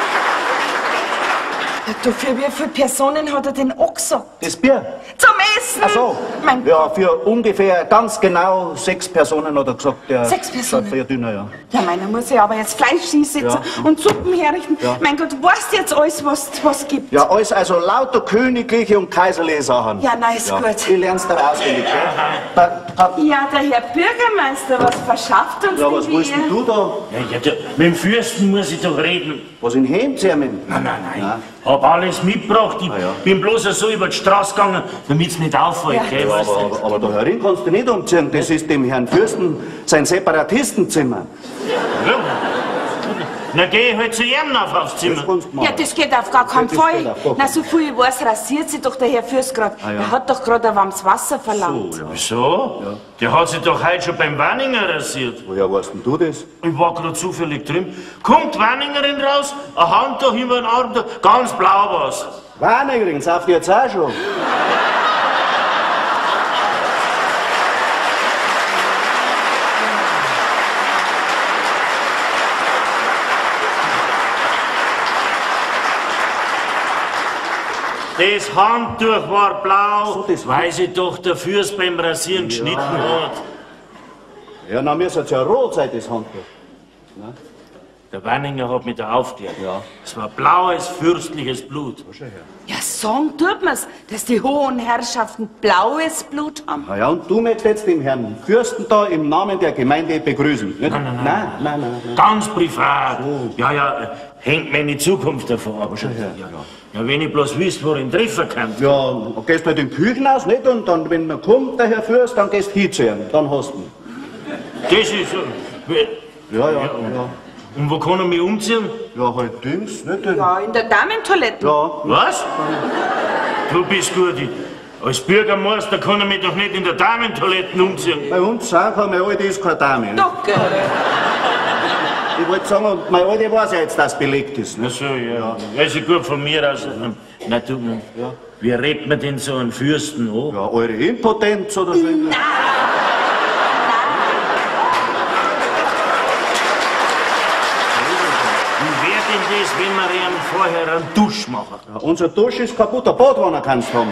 Du, für wie viele Personen hat er denn auch gesagt? Das Bier. Zum Essen! essen? Ach so, Mein ja, für ungefähr ganz genau sechs Personen, hat er gesagt. Der Sechs Personen? Für dünner, ja. Ja, meiner muss ja aber jetzt Fleisch hinsetzen Ja. und Suppen herrichten. Ja. Mein Gott, weißt du jetzt alles, was was gibt? Ja, alles also lauter königliche und kaiserliche Sachen. Ja, na, ist gut. Ich lern's da auswendig, gell? Da, da, Ja, der Herr Bürgermeister, was verschafft uns ja, denn was willst denn hier? du da? Ja, ja, der, mit dem Fürsten muss ich doch reden. Was in Hemdsämen? Nein, nein, nein. Hab alles mitgebracht. Ich bin bloß so über die Straße gegangen, damit's nicht auffällt. Ja. Gell, Ja, weißt du? aber, aber, aber da herin kannst du nicht umziehen. Das ist dem Herrn Fürsten sein Separatistenzimmer. Ja. Na geh ich halt zu ihm auf aufs Zimmer. Das kannst du Ja, machen. das geht auf gar keinen das Fall. geht auf gar Na, so viel ich weiß, rasiert sich doch der Herr Fürst gerade. Ah, ja. Er hat doch gerade ein warmes Wasser verlangt. Wieso? Der hat sich doch heute schon beim Wanninger rasiert. Woher weißt denn du das? Ich war gerade zufällig drin. Kommt die Wanningerin raus, ein Handtuch über den Arm, da, ganz blau war's. Wanningen, sauft ihr jetzt auch schon? Das Handtuch war blau, So, das- weil sich doch der Fürst beim Rasieren geschnitten hat. Ja, dann müsste es ja rot sein, das Handtuch. Der Wanninger hat mich da aufgeklärt. Ja. Es war blaues, fürstliches Blut. Ja, sagen tut man's, dass die hohen Herrschaften blaues Blut haben. Na ja, und du möchtest jetzt den Herrn Fürsten da im Namen der Gemeinde begrüßen, nicht? Nein, nein, nein. Nein, nein, nein, nein. Ganz privat. Ja, ja, äh, hängt meine Zukunft davon ab. schon her, Ja, ja, wenn ich bloß wüsste, wo ich ihn treffen kann. Ja, gehst halt in die Küche raus, nicht? Und dann, wenn er kommt, der Herr Fürst, dann gehst du hin zu ihm. Dann hast du ihn. Das ist so. Ja, ja, ja. Und wo kann er mich umziehen? Ja, halt Dings, nicht? Ja. Ja, in der Damentoilette. Ja, Was? Du bist gut. Ich, als Bürgermeister kann er mich doch nicht in der Damentoilette umziehen. bei uns sind keine Alte, ist keine Dame. Nicht? Doch, gell. Ich wollte sagen, und meine Alte weiß ja jetzt, dass es belegt ist. Ach Nicht? so, ja. Ja, ist ja gut von mir aus. Na du, Ja. wie redet man denn so einen Fürsten an? Ja, eure Impotenz oder so. Nein. Wie wär denn das, wenn wir ihm vorher einen Dusch machen? Ja, unser Dusch ist kaputt, ein Badwanne kannst du haben.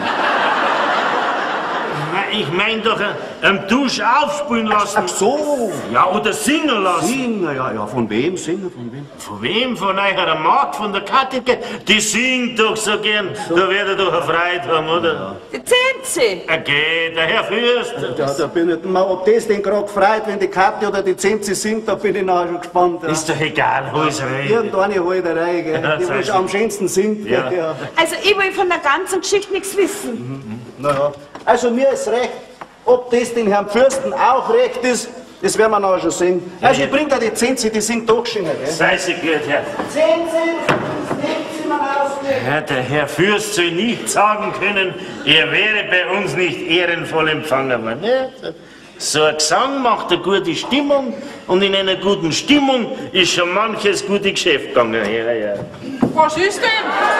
Na, ich mein doch, äh, einen Dusch aufspülen lassen. Ach so. Ja, oder singen lassen. Singen, ja, ja, von wem singen, von wem? Von wem? Von eurer Magd, von der Katike? Die singt doch so gern. Da werdet ihr doch eine Freude haben, oder? Die Zenze. Okay, der Herr Fürst. Ja, da bin ich, mal, ob das den gerade freut, wenn die Kathi oder die Zenzi singt, da bin ich nachher schon gespannt. Ja. Ist doch egal, alles rein. Irgendeine Halterei, gell? Ja, Die, sei was schon. am schönsten singt. Ja. Gell? Ja. Also, ich will von der ganzen Geschichte nichts wissen. Naja. Also mir ist recht. Ob das den Herrn Fürsten auch recht ist, das werden wir nachher schon sehen. Also ich bring da die Zenzi, die singt doch schon, gell? Sei sie gut, Herr. Zenzi, nehmt sie mal aus. Ja, der Herr Fürst soll nicht sagen können, er wäre bei uns nicht ehrenvoll empfangen worden. Ja, so ein Gesang macht eine gute Stimmung und in einer guten Stimmung ist schon manches gute Geschäft gegangen. Ja, ja. Was ist denn?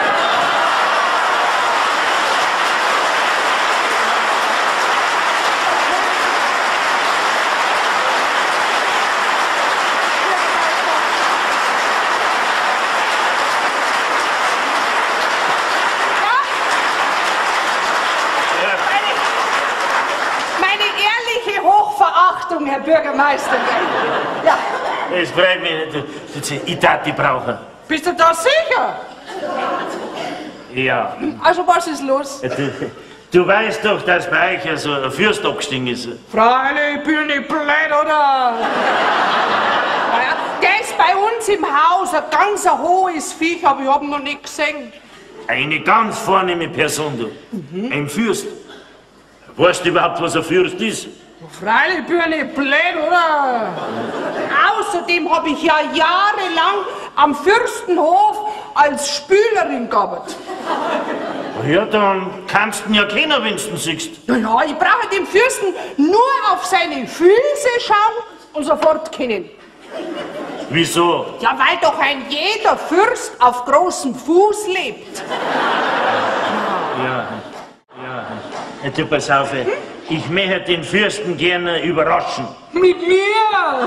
Meine ehrliche Hochverachtung, Herr Bürgermeister. gell? Ja. Es freut mich. Ich darf die brauchen. Bist du da sicher? Ja. Also was ist los? Du, du weißt doch, dass bei euch ja so ein Fürst abgestiegen ist. Freilich, ich bin nicht blöd, oder? Naja, der ist bei uns im Haus, ein ganz ein hohes Viech, aber ich hab ihn noch nicht gesehen. Eine ganz vornehme Person, du. Ein Fürst. Weißt du überhaupt, was ein Fürst ist? Freilich, ich bin nicht blöd, oder? Außerdem habe ich ja jahrelang am Fürstenhof als Spülerin gearbeitet. Ja, dann kannst du ihn ja kennen, wenn du ihn siehst. Ja, ja, ich brauche den Fürsten nur auf seine Füße schauen und sofort kennen. Wieso? Ja, weil doch ein jeder Fürst auf großem Fuß lebt. Ja. Ja. Ja, du, pass auf, hm? Ich möchte den Fürsten gerne überraschen. Mit mir?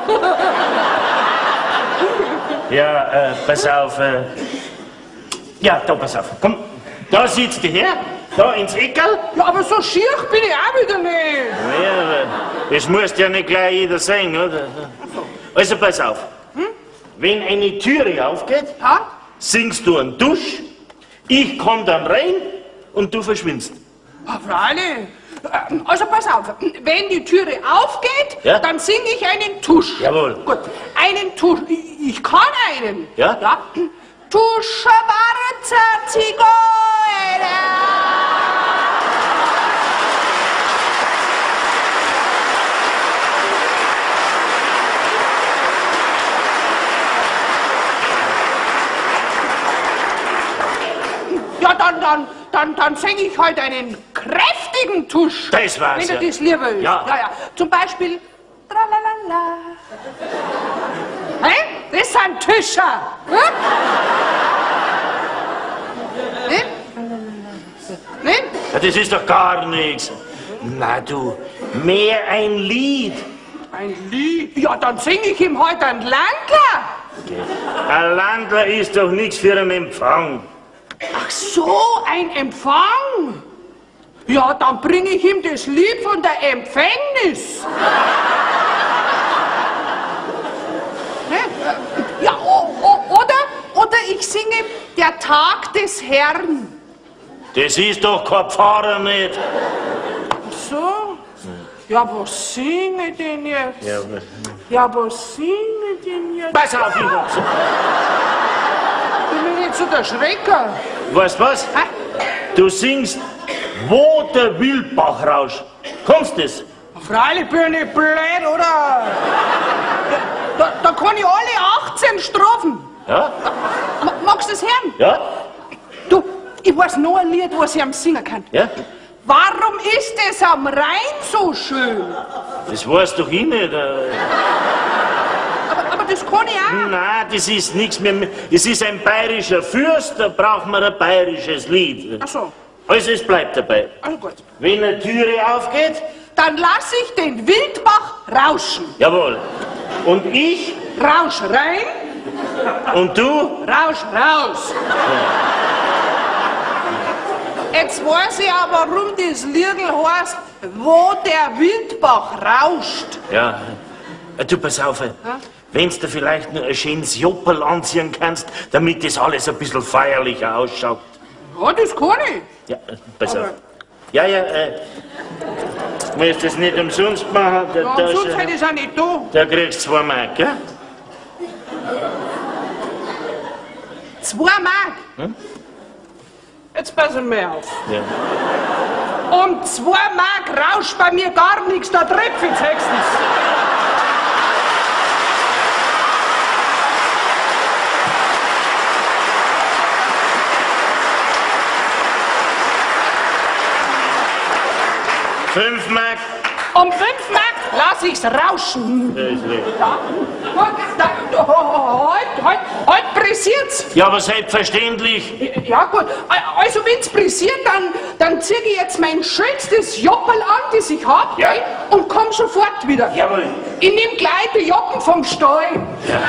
Ja, äh, pass auf. Äh. Ja, da, pass auf. Komm, da sitzt du her. Da ins Eckerl? Ja, aber so schier bin ich auch wieder nicht. Ja, das muss ja nicht gleich jeder sehen, oder? Also pass auf. Hm? Wenn eine Türe aufgeht, ja? singst du einen Dusch, ich komm dann rein und du verschwindest. Ah, freilich. Also pass auf, wenn die Türe aufgeht, ja? dann singe ich einen Tusch. Jawohl. Gut, einen Tusch. Ich, ich kann einen. Ja? Ja. Tusch, schwarzer Zigeuner. Ja, dann, dann, dann, dann singe ich heute einen kräftigen Tusch. Das war's, wenn du ja. das lieber willst. Ja. Ja, ja. Zum Beispiel, tralalala. Hä? Das sind Tischer. Hm? Hm? Hm? Ja, das ist doch gar nichts. Na du, mehr ein Lied. Ein Lied? Ja, dann singe ich ihm heute ein Landler. Ein Landler ist doch nichts für einen Empfang. Ach so, ein Empfang. Ja, dann bringe ich ihm das Lied von der Empfängnis. Ne? Ja, o, o, oder, oder ich singe der Tag des Herrn. Das ist doch kein Pfarrer nicht. Ach so? Ja, was singe ich denn jetzt? Ja, ja was singe ich denn jetzt? pass auf, ich hab's. Ich bin nicht so der Schrecker. Weißt du was? Hä? Du singst, wo der Wildbach rauscht. Kannst du das? Freilich bin ich blöd, oder? Da, da kann ich alle achtzehn Strophen. Ja? Ma- Magst du das hören? Ja? Du, ich weiß noch ein Lied, was ich am singen kann. Ja? Warum ist es am Rhein so schön? Das weißt doch ich nicht. äh. Aber, aber das kann ich auch. Nein, das ist nichts mehr. Es ist ein bayerischer Fürst, da braucht man ein bayerisches Lied. Ach so, Also es bleibt dabei. also gut. Wenn eine Türe aufgeht, Dann lasse ich den Wildbach rauschen. jawohl. Und ich Rausch rein, und du? Rausch raus. Jetzt weiß ich auch, warum das Liedl heißt, wo der Wildbach rauscht. Ja. Du, pass auf. Wenn du vielleicht nur ein schönes Joppel anziehen kannst, damit das alles ein bisschen feierlicher ausschaut. Ja, das kann ich. Ja, pass auf. Ja, ja, äh. Du musst das nicht umsonst machen. Da, Ja, da, sonst hätte ich es auch nicht da. da kriegst du zwei Mark, gell? Zwei Mark. Hm? Jetzt passen wir auf. Ja. Um zwei Mark rauscht bei mir gar nichts, da treffe ich höchstens. Fünf Mark. Um fünf Mark lasse ich's rauschen. Das ist recht. Ja, gut, da, heute, heute, heute pressiert's. Ja, aber selbstverständlich. Ja gut, also wenn's pressiert, dann, dann zieh ich jetzt mein schönstes Joppel an, das ich hab, Ja. gell, und komm sofort wieder. Jawohl. Ich nehm gleich die Joppen vom Stall.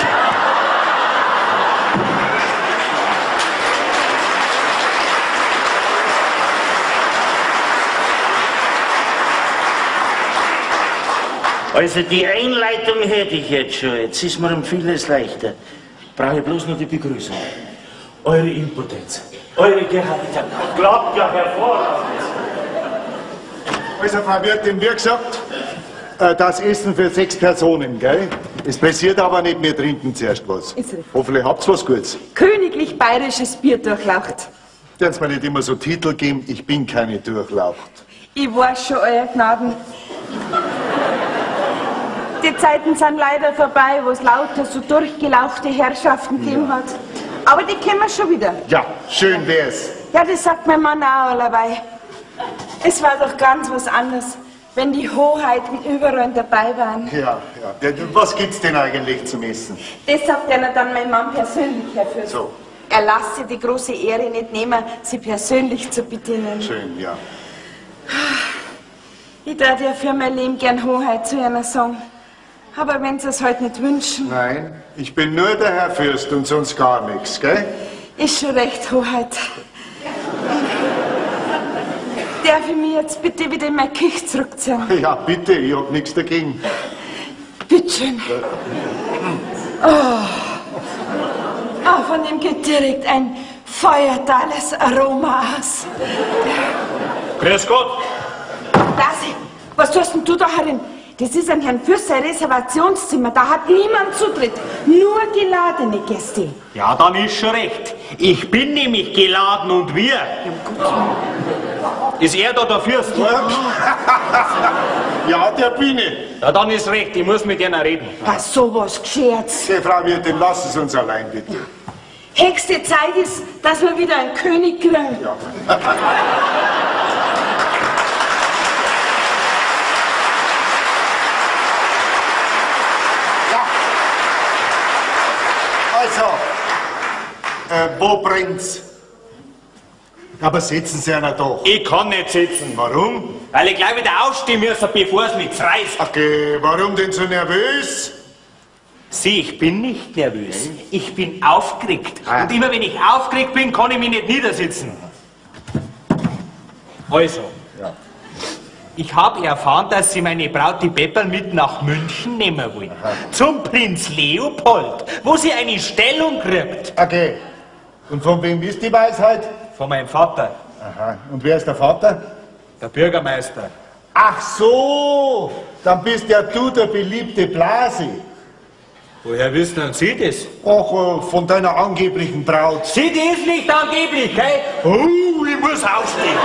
Also die Einleitung hätte ich jetzt schon. Jetzt ist mir um vieles leichter. Brauche ich bloß noch die Begrüßung. Eure Impotenz, eure Gehalter. Glaubt ja hervorragend. Also, Frau Wirtin, wie gesagt, äh, das Essen für sechs Personen, gell? Es passiert aber nicht, wir trinken zuerst was. Ist richtig. Hoffentlich habt's was Gutes. Königlich bayerisches Bier durchlaucht. Dürfen Sie mir nicht immer so Titel geben, ich bin keine Durchlaucht. Ich weiß schon, Euer Gnaden. Die Zeiten sind leider vorbei, wo es lauter so durchgelauchte Herrschaften gegeben hat. Aber die kommen schon wieder. Ja, schön wär's. Ja, das sagt mein Mann auch allebei. Es war doch ganz was anderes, wenn die Hoheiten überall dabei waren. Ja, ja. Was gibt's denn eigentlich zum Essen? Das sagt einer dann mein Mann persönlich, Herr Fürst. So. Er lasse die große Ehre nicht nehmen, Sie persönlich zu bedienen. Schön, ja. Ich darf ja für mein Leben gern Hoheit zu einer sagen. Aber wenn Sie es halt nicht wünschen, Nein, ich bin nur der Herr Fürst und sonst gar nichts, gell? ist schon recht, Hoheit. darf ich mich jetzt bitte wieder in meine Küche zurückziehen? Ja, bitte, ich hab nichts dagegen. Bitteschön. Oh. Oh, von dem geht direkt ein feudales Aroma aus. Grüß Gott. Lassi, was tust denn du da herin? Das ist ein Herrn Fürst sein Reservationszimmer. Da hat niemand Zutritt. Nur geladene Gäste. Ja, dann ist schon recht. Ich bin nämlich geladen und wir. Ist er da der Fürst? Ja, der bin ich. Ja, dann ist recht. Ich muss mit einer reden. Was sowas gescherzt. Die Frau Wirtin, lass es uns allein, bitte. Höchste Zeit ist, dass wir wieder einen König kriegen. Ja. Also, äh, wo brennt's? Aber sitzen Sie einer doch. Ich kann nicht sitzen. Warum? Weil ich gleich wieder aufstehen muss, bevor es mich reißt. Okay, warum denn so nervös? Sieh, ich bin nicht nervös. Ich bin aufgeregt. Ah. Und immer wenn ich aufgeregt bin, kann ich mich nicht niedersitzen. Also, Ja. ich habe erfahren, dass Sie meine Braut, die Pepperl, mit nach München nehmen wollen. Zum Prinz Leopold, wo sie eine Stellung kriegt. Okay. Und von wem ist die Weisheit? Von meinem Vater, Aha. Und wer ist der Vater? der Bürgermeister. Ach so, dann bist ja du der beliebte Blasi. Woher wissen Sie das? Ach, äh, von deiner angeblichen Braut. Sie, die ist nicht angeblich, gell? Oh, ich muss aufstehen.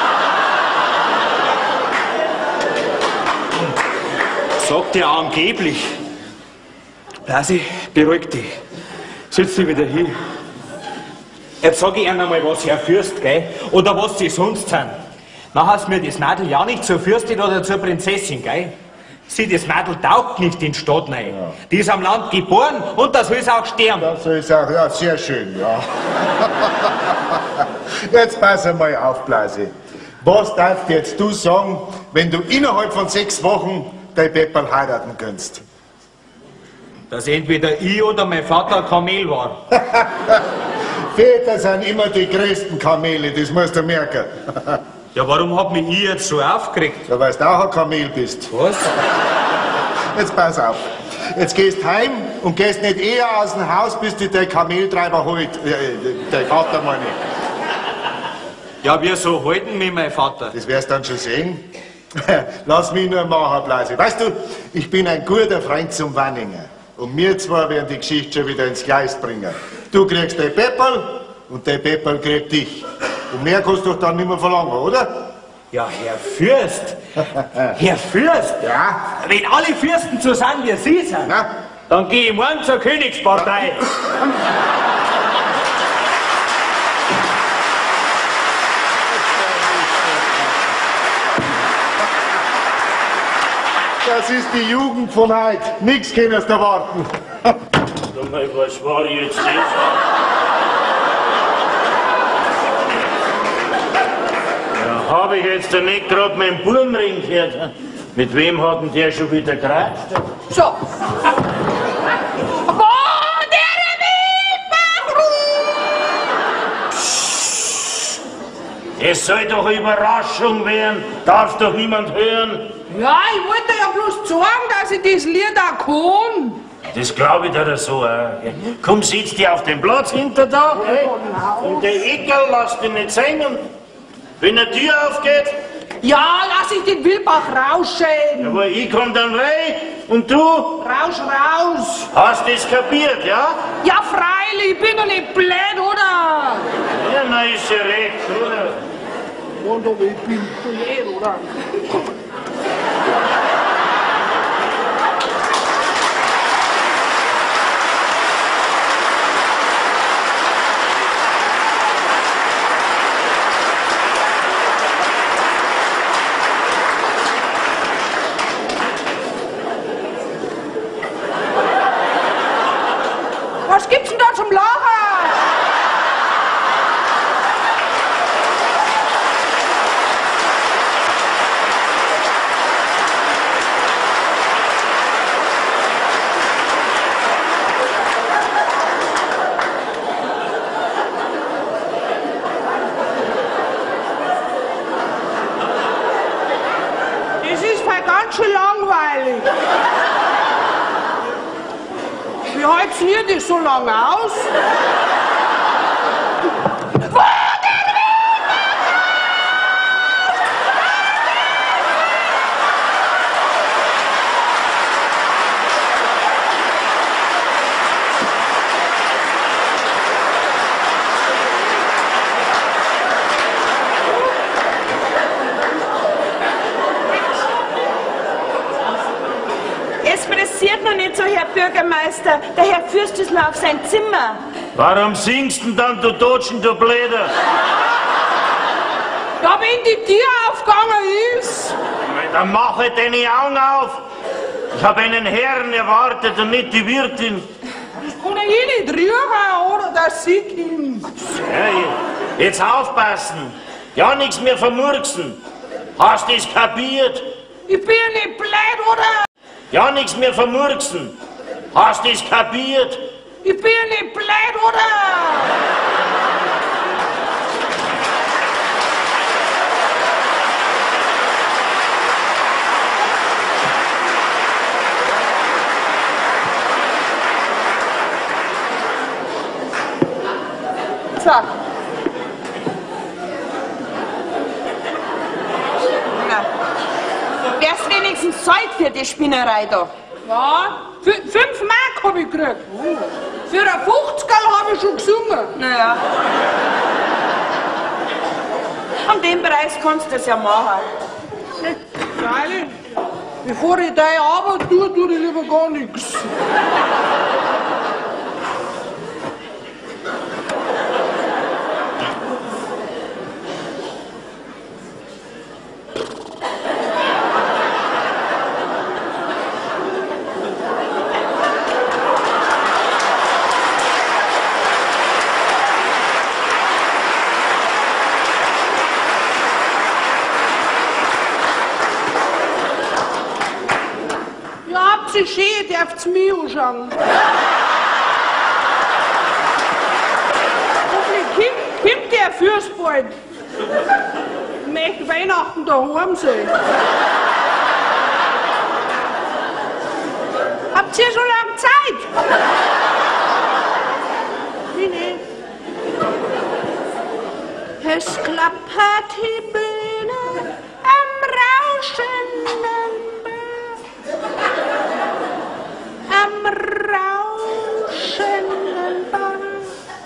Sagt er angeblich. Blasi, beruhig dich. Sitz dich wieder hin. Jetzt sag ich Ihnen einmal, was Herr Fürst, gell? Oder was Sie sonst sind. Dann hast mir das Mädel ja nicht zur Fürstin oder zur Prinzessin, gell? Sie, das Mädel taugt nicht in die Stadt rein. Ja. Die ist am Land geboren und das soll es auch sterben. Das ist auch, ja, sehr schön, ja. Jetzt pass einmal auf, Blasi. Was darfst jetzt du sagen, wenn du innerhalb von sechs Wochen dein Pepperl heiraten kannst? Dass entweder ich oder mein Vater ein Kamel war. Väter sind immer die größten Kamele, das musst du merken. Ja, warum hat mich ich jetzt so aufgeregt? Ja, weil du auch ein Kamel bist. Was? Jetzt pass auf. Jetzt gehst heim und gehst nicht eher aus dem Haus, bis dich dein Kameltreiber holt. Äh, dein Vater meine ich. Ja, wieso halten mich mein Vater? Das wirst du dann schon sehen. Lass mich nur machen, Blasi. Weißt du, ich bin ein guter Freund zum Wanninger. Und wir zwei werden die Geschichte schon wieder ins Gleis bringen. Du kriegst dein Pepperl und dein Pepperl kriegt dich. Und mehr kannst du doch dann nicht mehr verlangen, oder? Ja, Herr Fürst. Herr Fürst. Ja? Wenn alle Fürsten so sind, wie Sie sind, Na? dann gehe ich morgen zur Königspartei. Das ist die Jugend von heute. Nix können sie erwarten. Sag mal, was war jetzt das? Ja, habe ich jetzt nicht gerade meinen Burmring gehört? Mit wem hat denn der schon wieder geratscht? So. Es soll doch eine Überraschung werden. Darf doch niemand hören. Ja, ich wollte ja bloß sagen, dass ich das Lied auch kann. Das glaube ich dir so. Äh. Komm, sitz dir auf dem Platz hinter da. Äh. Und der Eckerl lass dich nicht singen. Wenn eine Tür aufgeht. Ja, lass ich den Wilbach rauschen. Aber ich komm dann rein und du? Raus, raus. Hast das kapiert, ja? Ja, freilich, ich bin doch nicht blöd, oder? Ja, na ist ja recht, oder? Und aber ich bin blöd, oder? Was gibt's denn da zum Lachen? Wie halt's ihr das so lange aus? Es pressiert noch nicht so, Herr Bürgermeister. Der Herr Fürst ist noch auf sein Zimmer. Warum singst denn dann, du Dotschen, du Bläder? Ja, wenn die Tür aufgegangen ist. Dann mach halt deine Augen auf. Ich habe einen Herrn erwartet und nicht die Wirtin. Das kann ich nicht rühren, oder? Das sieht ihn. Ja, jetzt aufpassen. Ja, nichts mehr vermurksen. Hast du es kapiert? Ich bin nicht blöd, oder? Ja, nichts mehr vermurksen. Hast du es kapiert? Ich bin nicht blöd, oder? So. Na. Wär's wenigstens Zeit für die Spinnerei da? Ja, fü- fünf Mark hab ich gekriegt. Für ein fünfzigerl hab ich schon gesungen. Naja. An dem Preis kannst du das ja machen. Freilich, bevor ich deine Arbeit tue, tue ich lieber gar nichts. Sie schön, darf's mir anschauen. Hoffentlich kommt, kommt der Fürst bald. Ich möchte Weihnachten daheim sein. Habt ihr schon lange Zeit? Wie nicht? Es klappert die Bühne am rauschenden Am rauschenden Ball,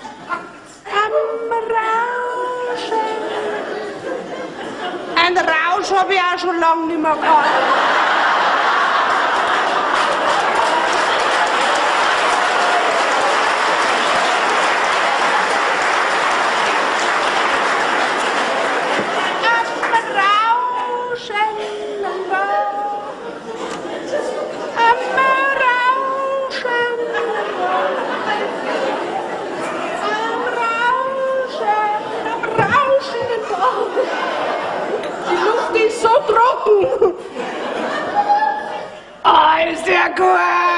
am Rauschen. Ein Rausch hab ich auch schon lange nicht mehr gehabt. So trocken. Ah, ist der gut.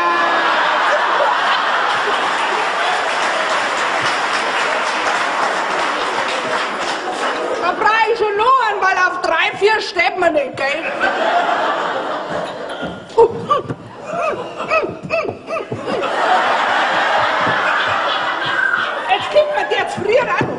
Da brauche ich schon noch einen, weil auf drei, vier steht man nicht, gell? Jetzt kommt man der zu früh an.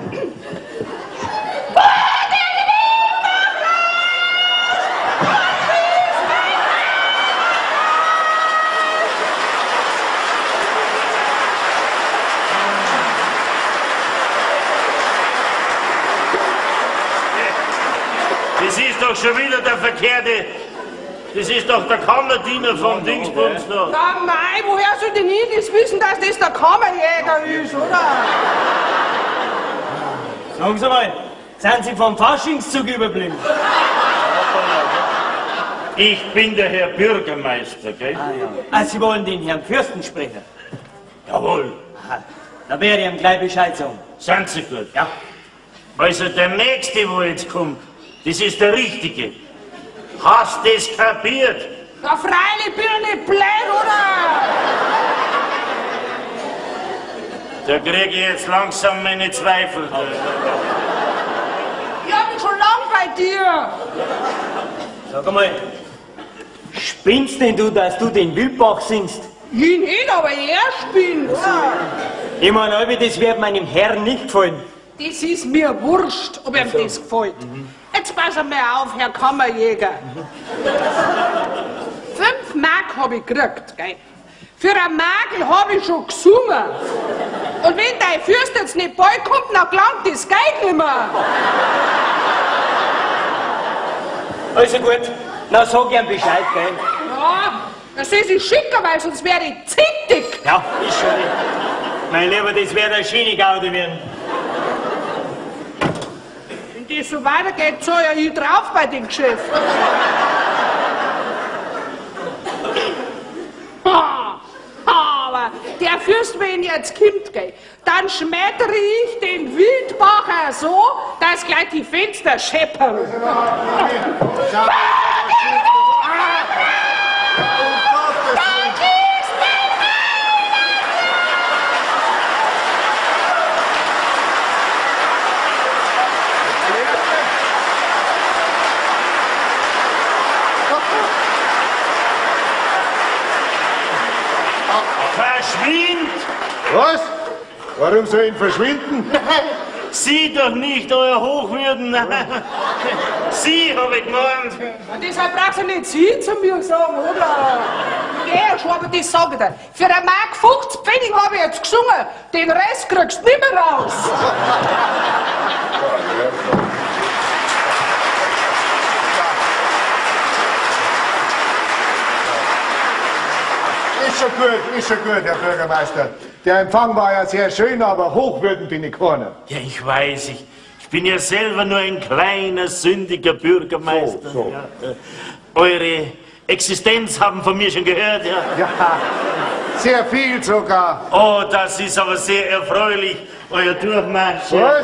Das ist doch schon wieder der Verkehrte. Das ist doch der Kammerdiener vom Dingsbums da. Na mei, woher soll denn ich das wissen, dass das der Kammerjäger ist, oder? Sagen Sie mal, sind Sie vom Faschingszug überblieben? Ich bin der Herr Bürgermeister, gell? Ah, ja. Ah, Sie wollen den Herrn Fürsten sprechen? Jawohl. Aha. Da werde ich ihm gleich Bescheid sagen. Sind Sie gut? Ja. Also der Nächste, wo jetzt kommt, das ist der Richtige. Hast du das kapiert? Ja, freilich bin ich nicht blöd, oder? Da kriege ich jetzt langsam meine Zweifel. Ich hab mich schon lang bei dir. Sag einmal, spinnst denn du, dass du den Wildbach singst? Ich nicht, aber er spinnt. Ich meine, Albi, das wird meinem Herrn nicht gefallen. Das ist mir wurscht, ob ihm das gefällt. Jetzt passen wir auf, Herr Kammerjäger. Fünf Mark hab ich gekriegt, gell? Für ein Magel hab ich schon gesungen. Und wenn dein Fürst jetzt nicht bald kommt, dann gelangt das Geld nicht mehr. Also gut, dann sag ich ihm Bescheid, gell? Ja, das soll sich schicken, weil sonst wäre ich zittig. Ja, ist schon nicht. Mein Lieber, das wird ein Schienigaude werden. Wenn das so weitergeht, zahl ja ich drauf bei dem Geschäft. Ha, aber der Fürst, wenn jetzt kommt, gell, dann schmettere ich den Wildbacher so, dass gleich die Fenster scheppern. Verschwind! Was? Warum soll ich verschwinden? Sie doch nicht, euer Hochwürden. Sie, hab ich gemeint. Deshalb brauchst du nicht Sie zu mir sagen, oder? Ja, schon, aber das sag ich dir. Für einen Mark fünfzig Pfennig hab ich jetzt gesungen. Den Rest kriegst du nicht mehr raus. Ist schon gut, ist schon gut, Herr Bürgermeister. Der Empfang war ja sehr schön, aber hochwürden bin ich keiner. Ja, ich weiß, ich, ich bin ja selber nur ein kleiner, sündiger Bürgermeister. So, so. Ja, äh, eure Existenz haben von mir schon gehört, ja? Ja, sehr viel sogar. Oh, das ist aber sehr erfreulich, euer Durchmarsch. Was? Euer,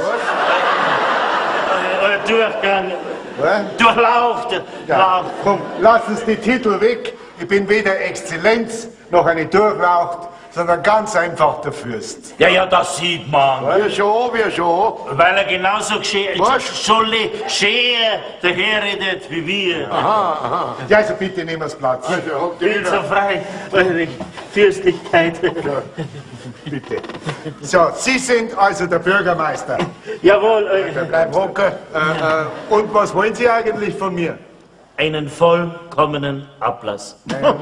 euer Durchgang. Was? Durchlaucht. Ja, Laucht. komm, lassen Sie die Titel weg. Ich bin weder Exzellenz noch eine Durchlaucht, sondern ganz einfach der Fürst. Ja, ja, das sieht man. Wieso, wieso? Weil er genauso geschehen, Scholle, schäher daherredet wie wir. Aha, aha. Ja, also bitte nehmen Sie Platz. Bin so frei, eure Fürstlichkeit. Bitte. So, Sie sind also der Bürgermeister. Jawohl, euer Bleib hocken. Äh, äh, und was wollen Sie eigentlich von mir? Einen vollkommenen Ablass.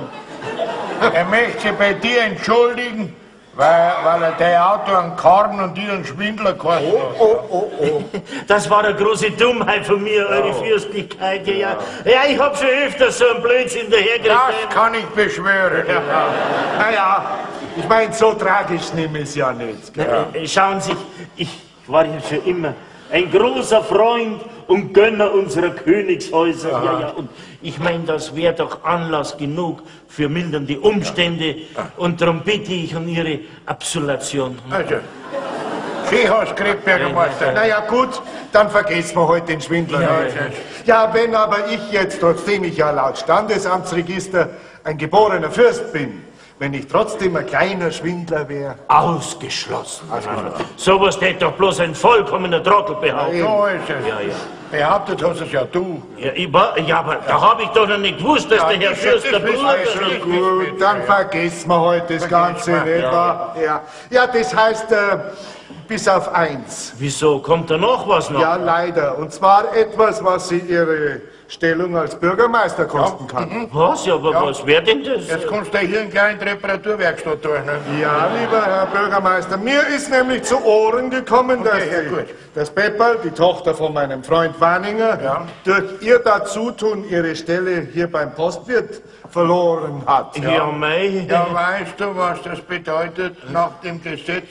Er möchte sich bei dir entschuldigen, weil, weil er dein Auto einen Karren und dir einen Schwindler gekostet hat. Oh, oh, oh. Das war eine große Dummheit von mir, eure Fürstlichkeit. Ja, ja, ich hab schon öfter so einen Blödsinn dahergekriegt. Das kann ich beschwören. Naja, ich meine, so tragisch nehme ich es ja nicht. Ja. Schauen Sie, ich war ja schon immer ein großer Freund und Gönner unserer Königshäuser. Ja, ja, und ich meine, das wäre doch Anlass genug für mildernde Umstände. Und darum bitte ich um Ihre Absolution. Also, Sie hast gekriegt, Bürgermeister. Naja, gut, dann vergessen wir heute den Schwindler. Ja, nicht. Ja, wenn aber ich jetzt, trotzdem ich ja laut Standesamtsregister ein geborener Fürst bin, wenn ich trotzdem ein kleiner Schwindler wäre. Ausgeschlossen. So was hätte doch bloß ein vollkommener Trottel behauptet. So ist es. Ja, ja. Behauptet hast es ja du. Ja, ich war, ja, aber da habe ich doch noch nicht gewusst, dass Ja, der Herr das- Fürst das der wissen Bruder wir ist. schon. Gut, dann vergessen wir heute das Ganze, wir. nicht wahr? Ja. Ja, das heißt, äh, bis auf eins. Wieso? Kommt da noch was noch? Ja, leider. Und zwar etwas, was Sie Ihre Stellung als Bürgermeister kosten kann. Was? Ja, aber Ja. was wäre denn das? Jetzt kommst du hier in kleine Reparaturwerkstatt durch. Ne? Ja, lieber Herr Bürgermeister, mir ist nämlich zu Ohren gekommen, dass Okay, ja, die, gut. das Pepperl, die Tochter von meinem Freund Wanninger, Ja. durch ihr Dazutun ihre Stelle hier beim Postwirt verloren hat. Ja, mei. Ja, weißt du, was das bedeutet nach dem Gesetz?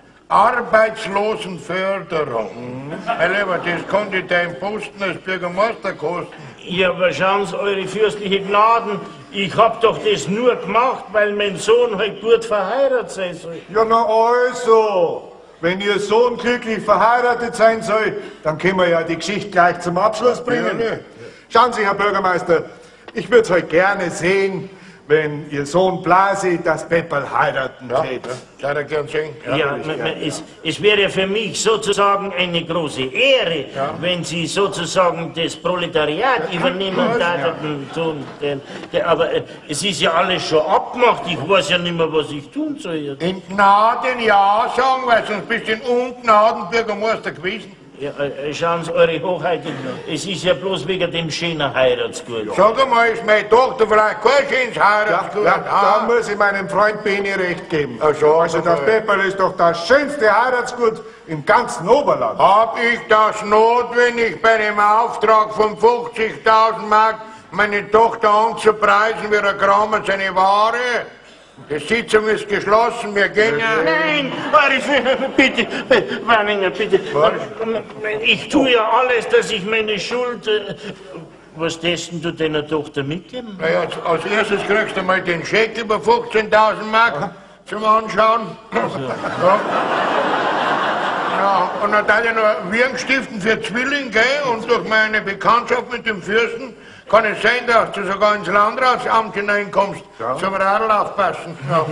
Arbeitslosenförderung. Mein Lieber, das konnte dein Posten als Bürgermeister kosten. Ja, aber schauen Sie, eure fürstliche Gnaden, ich hab doch das nur gemacht, weil mein Sohn halt gut verheiratet sein soll. Ja, na also, wenn Ihr Sohn glücklich verheiratet sein soll, dann können wir ja die Geschichte gleich zum Abschluss bringen. Ja, ne. Schauen Sie, Herr Bürgermeister, ich würde es heute gerne sehen, wenn Ihr Sohn Blasi das Pepperl heiraten Ja, täte. ja, das gern sehen. Ja, Ja, m- m- es, es wäre für mich sozusagen eine große Ehre, wenn Sie sozusagen das Proletariat übernehmen würden. Tun, denn- denn- aber äh, es ist ja alles schon abgemacht, ich weiß ja nicht mehr, was ich tun soll. jetzt. In Gnaden ja sagen, weil sonst bist du in Ungnaden Bürgermeister gewesen. Ja, äh, schauen Sie, Eure Hochheit, es ist ja bloß wegen dem schönen Heiratsgut. Sag einmal, ist meine Tochter vielleicht kein schönes Ja, Heiratsgut? ja, da muss ich meinem Freund Beni recht geben. Ach so, also das okay. Pepperl ist doch das schönste Heiratsgut im ganzen Oberland. Hab ich das notwendig, bei dem Auftrag von fünfzigtausend Mark meine Tochter anzupreisen wie ein Kramer seine Ware? Die Sitzung ist geschlossen, wir gehen. Nein, Eure, bitte, Wanninger, bitte. Ich tue ja alles, dass ich meine Schuld... äh, Was testen du deiner Tochter mitgeben? Na ja, als erstes kriegst du mal den Scheck über fünfzehntausend Mark zum Anschauen. Ja. Ja, und dann darf ich noch Wirken stiften für Zwilling, gell? Und durch meine Bekanntschaft mit dem Fürsten kann es sein, dass du sogar ins Landratsamt hineinkommst, zum Radl aufpassen. Ja.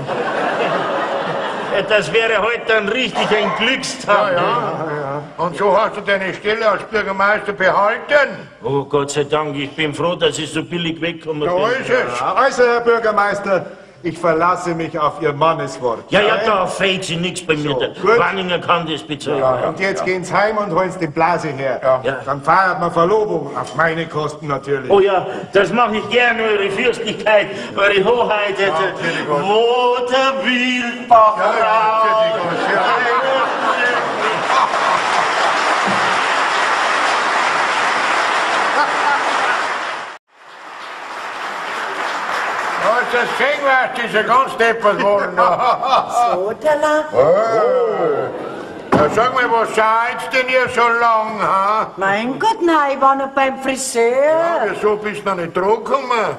Das wäre heute dann richtig ein Glückstag. Ja, ja. Und so hast du deine Stelle als Bürgermeister behalten. Oh Gott sei Dank, ich bin froh, dass ich so billig wegkomme. So ist es. Ja, also, Herr Bürgermeister, ich verlasse mich auf Ihr Manneswort. Ja, ja, da fehlt sie nichts bei mir. Der gut. Wanninger kann das bezeugen. Ja, und jetzt gehen Sie heim und holen Sie den Blase her. Ja. Dann feiert man Verlobung, auf meine Kosten natürlich. Oh ja, das mache ich gerne, Eure Fürstlichkeit, Eure Hoheit. Ja, wo der Wildbach raus. Das Gegenwart ist ja ganz deppert worden. So, Tala. Ja, sag mal, was seid denn ihr so lang, ha? Mein Gott, nein, ich war noch beim Ja, Friseur. wieso bist du noch nicht zurückgekommen?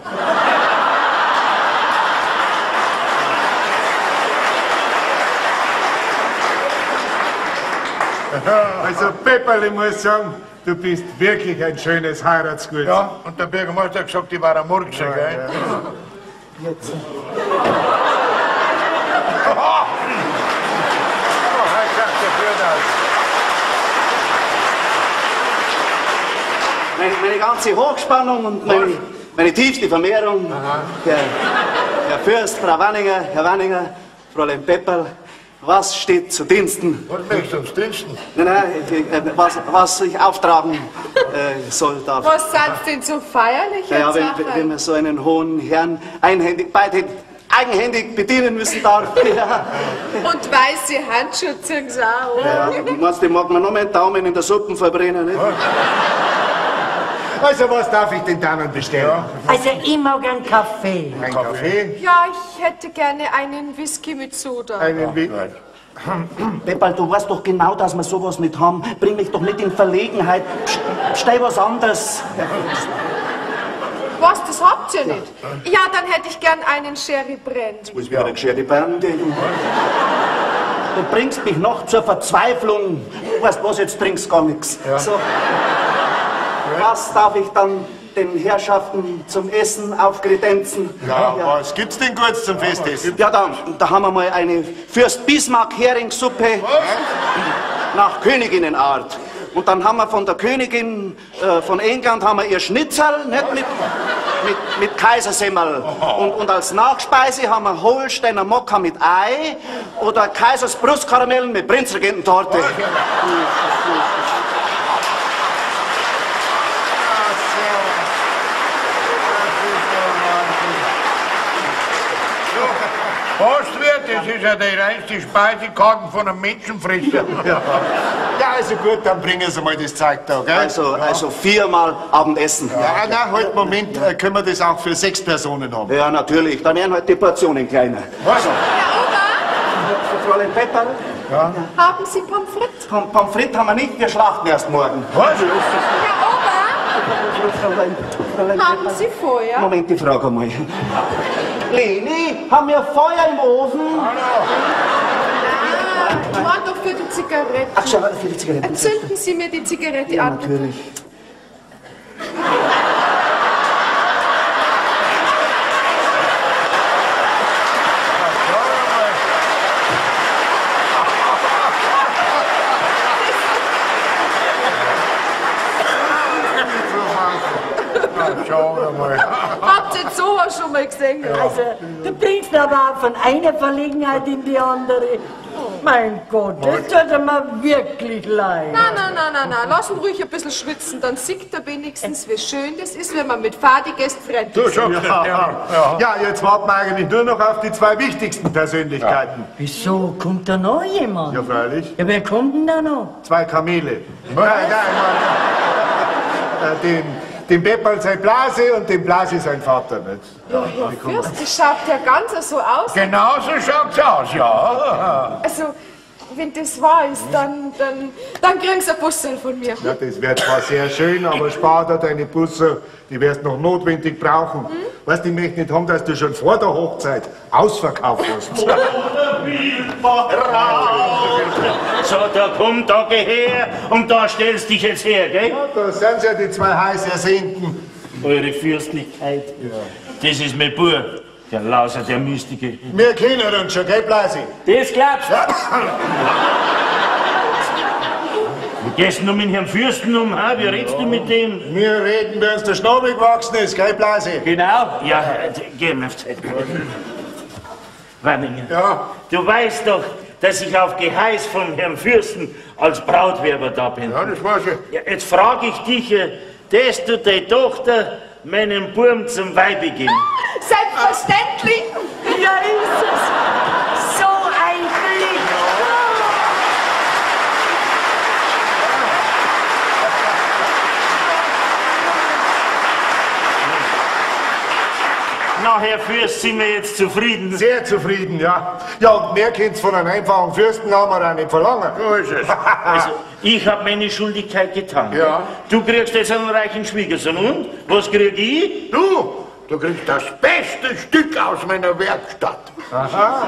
Also, Pepperl, ich muss sagen, du bist wirklich ein schönes Heiratsgut. Ja, und der Bürgermeister hat gesagt, ich war ein Murkser, gell? Jetzt. Meine, meine ganze Hochspannung und meine, meine tiefste Vermehrung. Herr, Herr Fürst, Frau Wanninger, Herr Wanninger, Fräulein Pepperl, was steht zu Diensten? Was möchtest du uns diensten? Nein, nein, ich, äh, was, was ich auftragen äh, soll, darf. Was seid denn so feierlich Ja, jetzt? wenn, wenn man so einen hohen Herrn einhändig, beidhändig, eigenhändig bedienen müssen darf. Ja. Und weiße Handschuhe ziehen sie auch, oder? Ja, meinst du, mag man noch meinen Daumen in der Suppe verbrennen, nicht? Also, was darf ich den Damen bestellen? Also, ich mag einen Kaffee. Ein Kaffee? Ja, ich hätte gerne einen Whisky mit Soda. Einen Wi Pepperl, du weißt doch genau, dass wir sowas nicht haben. Bring mich doch nicht in Verlegenheit. Stell was anderes. Was, das habt ihr nicht? Ja, dann hätte ich gern einen Sherry Brand. Was wäre ein Sherry Brand? Du bringst mich noch zur Verzweiflung. Du weißt was, jetzt trinkst gar nichts. So. Was darf ich dann den Herrschaften zum Essen aufkredenzen? Ja, was gibt's denn Gutes zum Festessen? Ja, da, da haben wir mal eine Fürst Bismarck Heringssuppe nach Königinnenart. Und dann haben wir von der Königin äh, von England haben wir ihr Schnitzel, nicht mit, mit, mit Kaisersemmel. Und, und als Nachspeise haben wir Holsteiner Mokka mit Ei oder Kaisers Brustkaramellen mit Prinzregententorte. Postwirt, das ist ja die reinste Speisekarte von einem Menschenfresser. Ja. Ja, also gut, dann bringen Sie mal das Zeug da, gell? Also, also viermal Abendessen. Ja, na, halt, Moment, äh, können wir das auch für sechs Personen haben? Ja, natürlich. Dann werden halt die Portionen kleiner. Was? Fräulein Pepperl, Haben Sie Pommes frites? Pom Pommes frites haben wir nicht, wir schlachten erst morgen. Was? Herr Fräulein, Fräulein Ober, haben Pepperl. Sie Feuer? Moment, ich frage mal. Leni, haben wir Feuer im Ofen? Ah, war doch für die Zigaretten. Ach, schau, für die Zigaretten. Zünden Sie mir die Zigarette Ja, an. natürlich. schon mal gesehen habe. Also, du bringst aber auch von einer Verlegenheit in die andere. Mein Gott, das tut mir wirklich leid. Nein, nein, nein, nein, nein, lass ihn ruhig ein bisschen schwitzen, dann sieht er wenigstens, wie schön das ist, wenn man mit Fahrgästen freundlich Du ist. schon, ja, ja. ja, jetzt warten wir eigentlich nur noch auf die zwei wichtigsten Persönlichkeiten. Wieso, kommt da noch jemand? Ja, freilich. Ja, wer kommt denn da noch? Zwei Kamele. Nein, nein, nein. Äh, den, den Pepperl sein Blase und den Blase sein Vater. Nicht? Ja, Herr Fürst, das schaut ja ganz so aus. Genau so schaut's aus, ja. Also, wenn das wahr ist, dann, dann, dann kriegen Sie ein Bussein von mir. Ja, das wäre zwar sehr schön, aber spar da deine Busse, die wirst noch notwendig brauchen. Hm? Weißt du, ich möchte nicht haben, dass du schon vor der Hochzeit ausverkauft hast. So, da komm, da geh her und da stellst dich jetzt her, gell? Ja, da sind ja die zwei heiß Ersehnten. Eure Fürstlichkeit. Ja. Das ist mein Bub, der Lauser, der Mystiker. Wir kennen uns schon, gell, Blasi? Das glaubst du? Ja. Wie gehst du mit Herrn Fürsten um? Ha? Wie redst du mit dem? Wir reden, wenn uns der Schnabel gewachsen ist, gell, Blasi? Genau. Ja, geh mir auf Zeit. Wanninger, Ja. du weißt doch, dass ich auf Geheiß vom Herrn Fürsten als Brautwerber da bin. Ja, das weiß ich. Ja, jetzt frage ich dich, äh, dass du deine Tochter meinem Burm zum Weibe geben? Selbstverständlich. Ja, ist es. So ein Glück. Na, Herr Fürst, sind wir jetzt zufrieden? Sehr zufrieden, ja. Ja, und mehr könnt's von einem einfachen Fürsten haben wir auch nicht verlangen. So ist es. Also, ich habe meine Schuldigkeit getan. Ja. Du kriegst jetzt einen reichen Schwiegersohn. Und? Was krieg ich? Du, du kriegst das beste Stück aus meiner Werkstatt. Aha.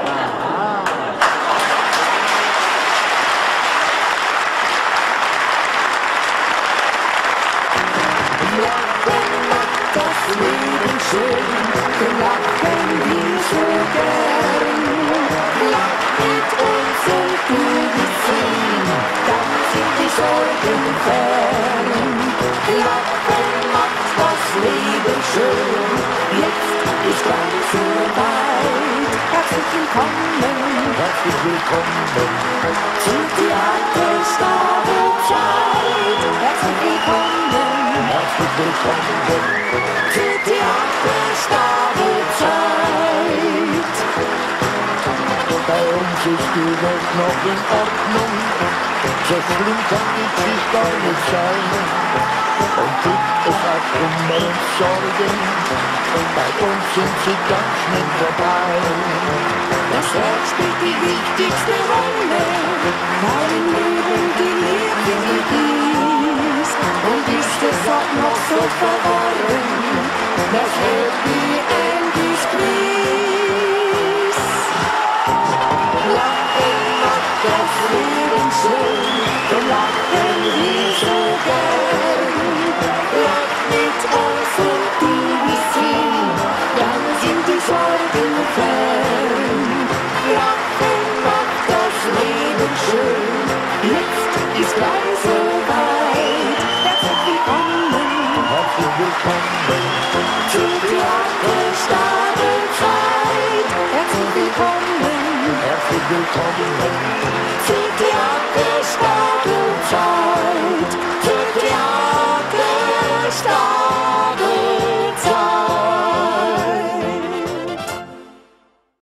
Das Leben schön, wir lachen wie so gern. Lach mit uns und du wirst sehen, dann sind die Sorgen fern. Lachen macht das Leben schön, jetzt ist gleich so weit. Herzlich willkommen, herzlich willkommen zur Theaterstabelzeit. Herzlich willkommen, herzlich willkommen. Bei uns ist die Welt noch in Ordnung, so schlimm kann die sich gar nicht sein. Und gibt es auch Kummer und Sorgen, bei uns sind sie ganz schnell vorbei. Das Herz spielt die wichtigste Rolle, weil im Leben die Liebe nicht ist. Und ist es auch noch so verworren, das Happy End ist gewiss. Lachen macht das Leben schön, wir lachen wir so gern. Lach mit uns und du wirst sehen, dann sind die Sorgen fern. Lachen macht das Leben schön, jetzt ist gleich so weit. Herzlich willkommen, Herzlich willkommen zur Theaterstabelzeit. Herzlich willkommen, herzlich willkommen zur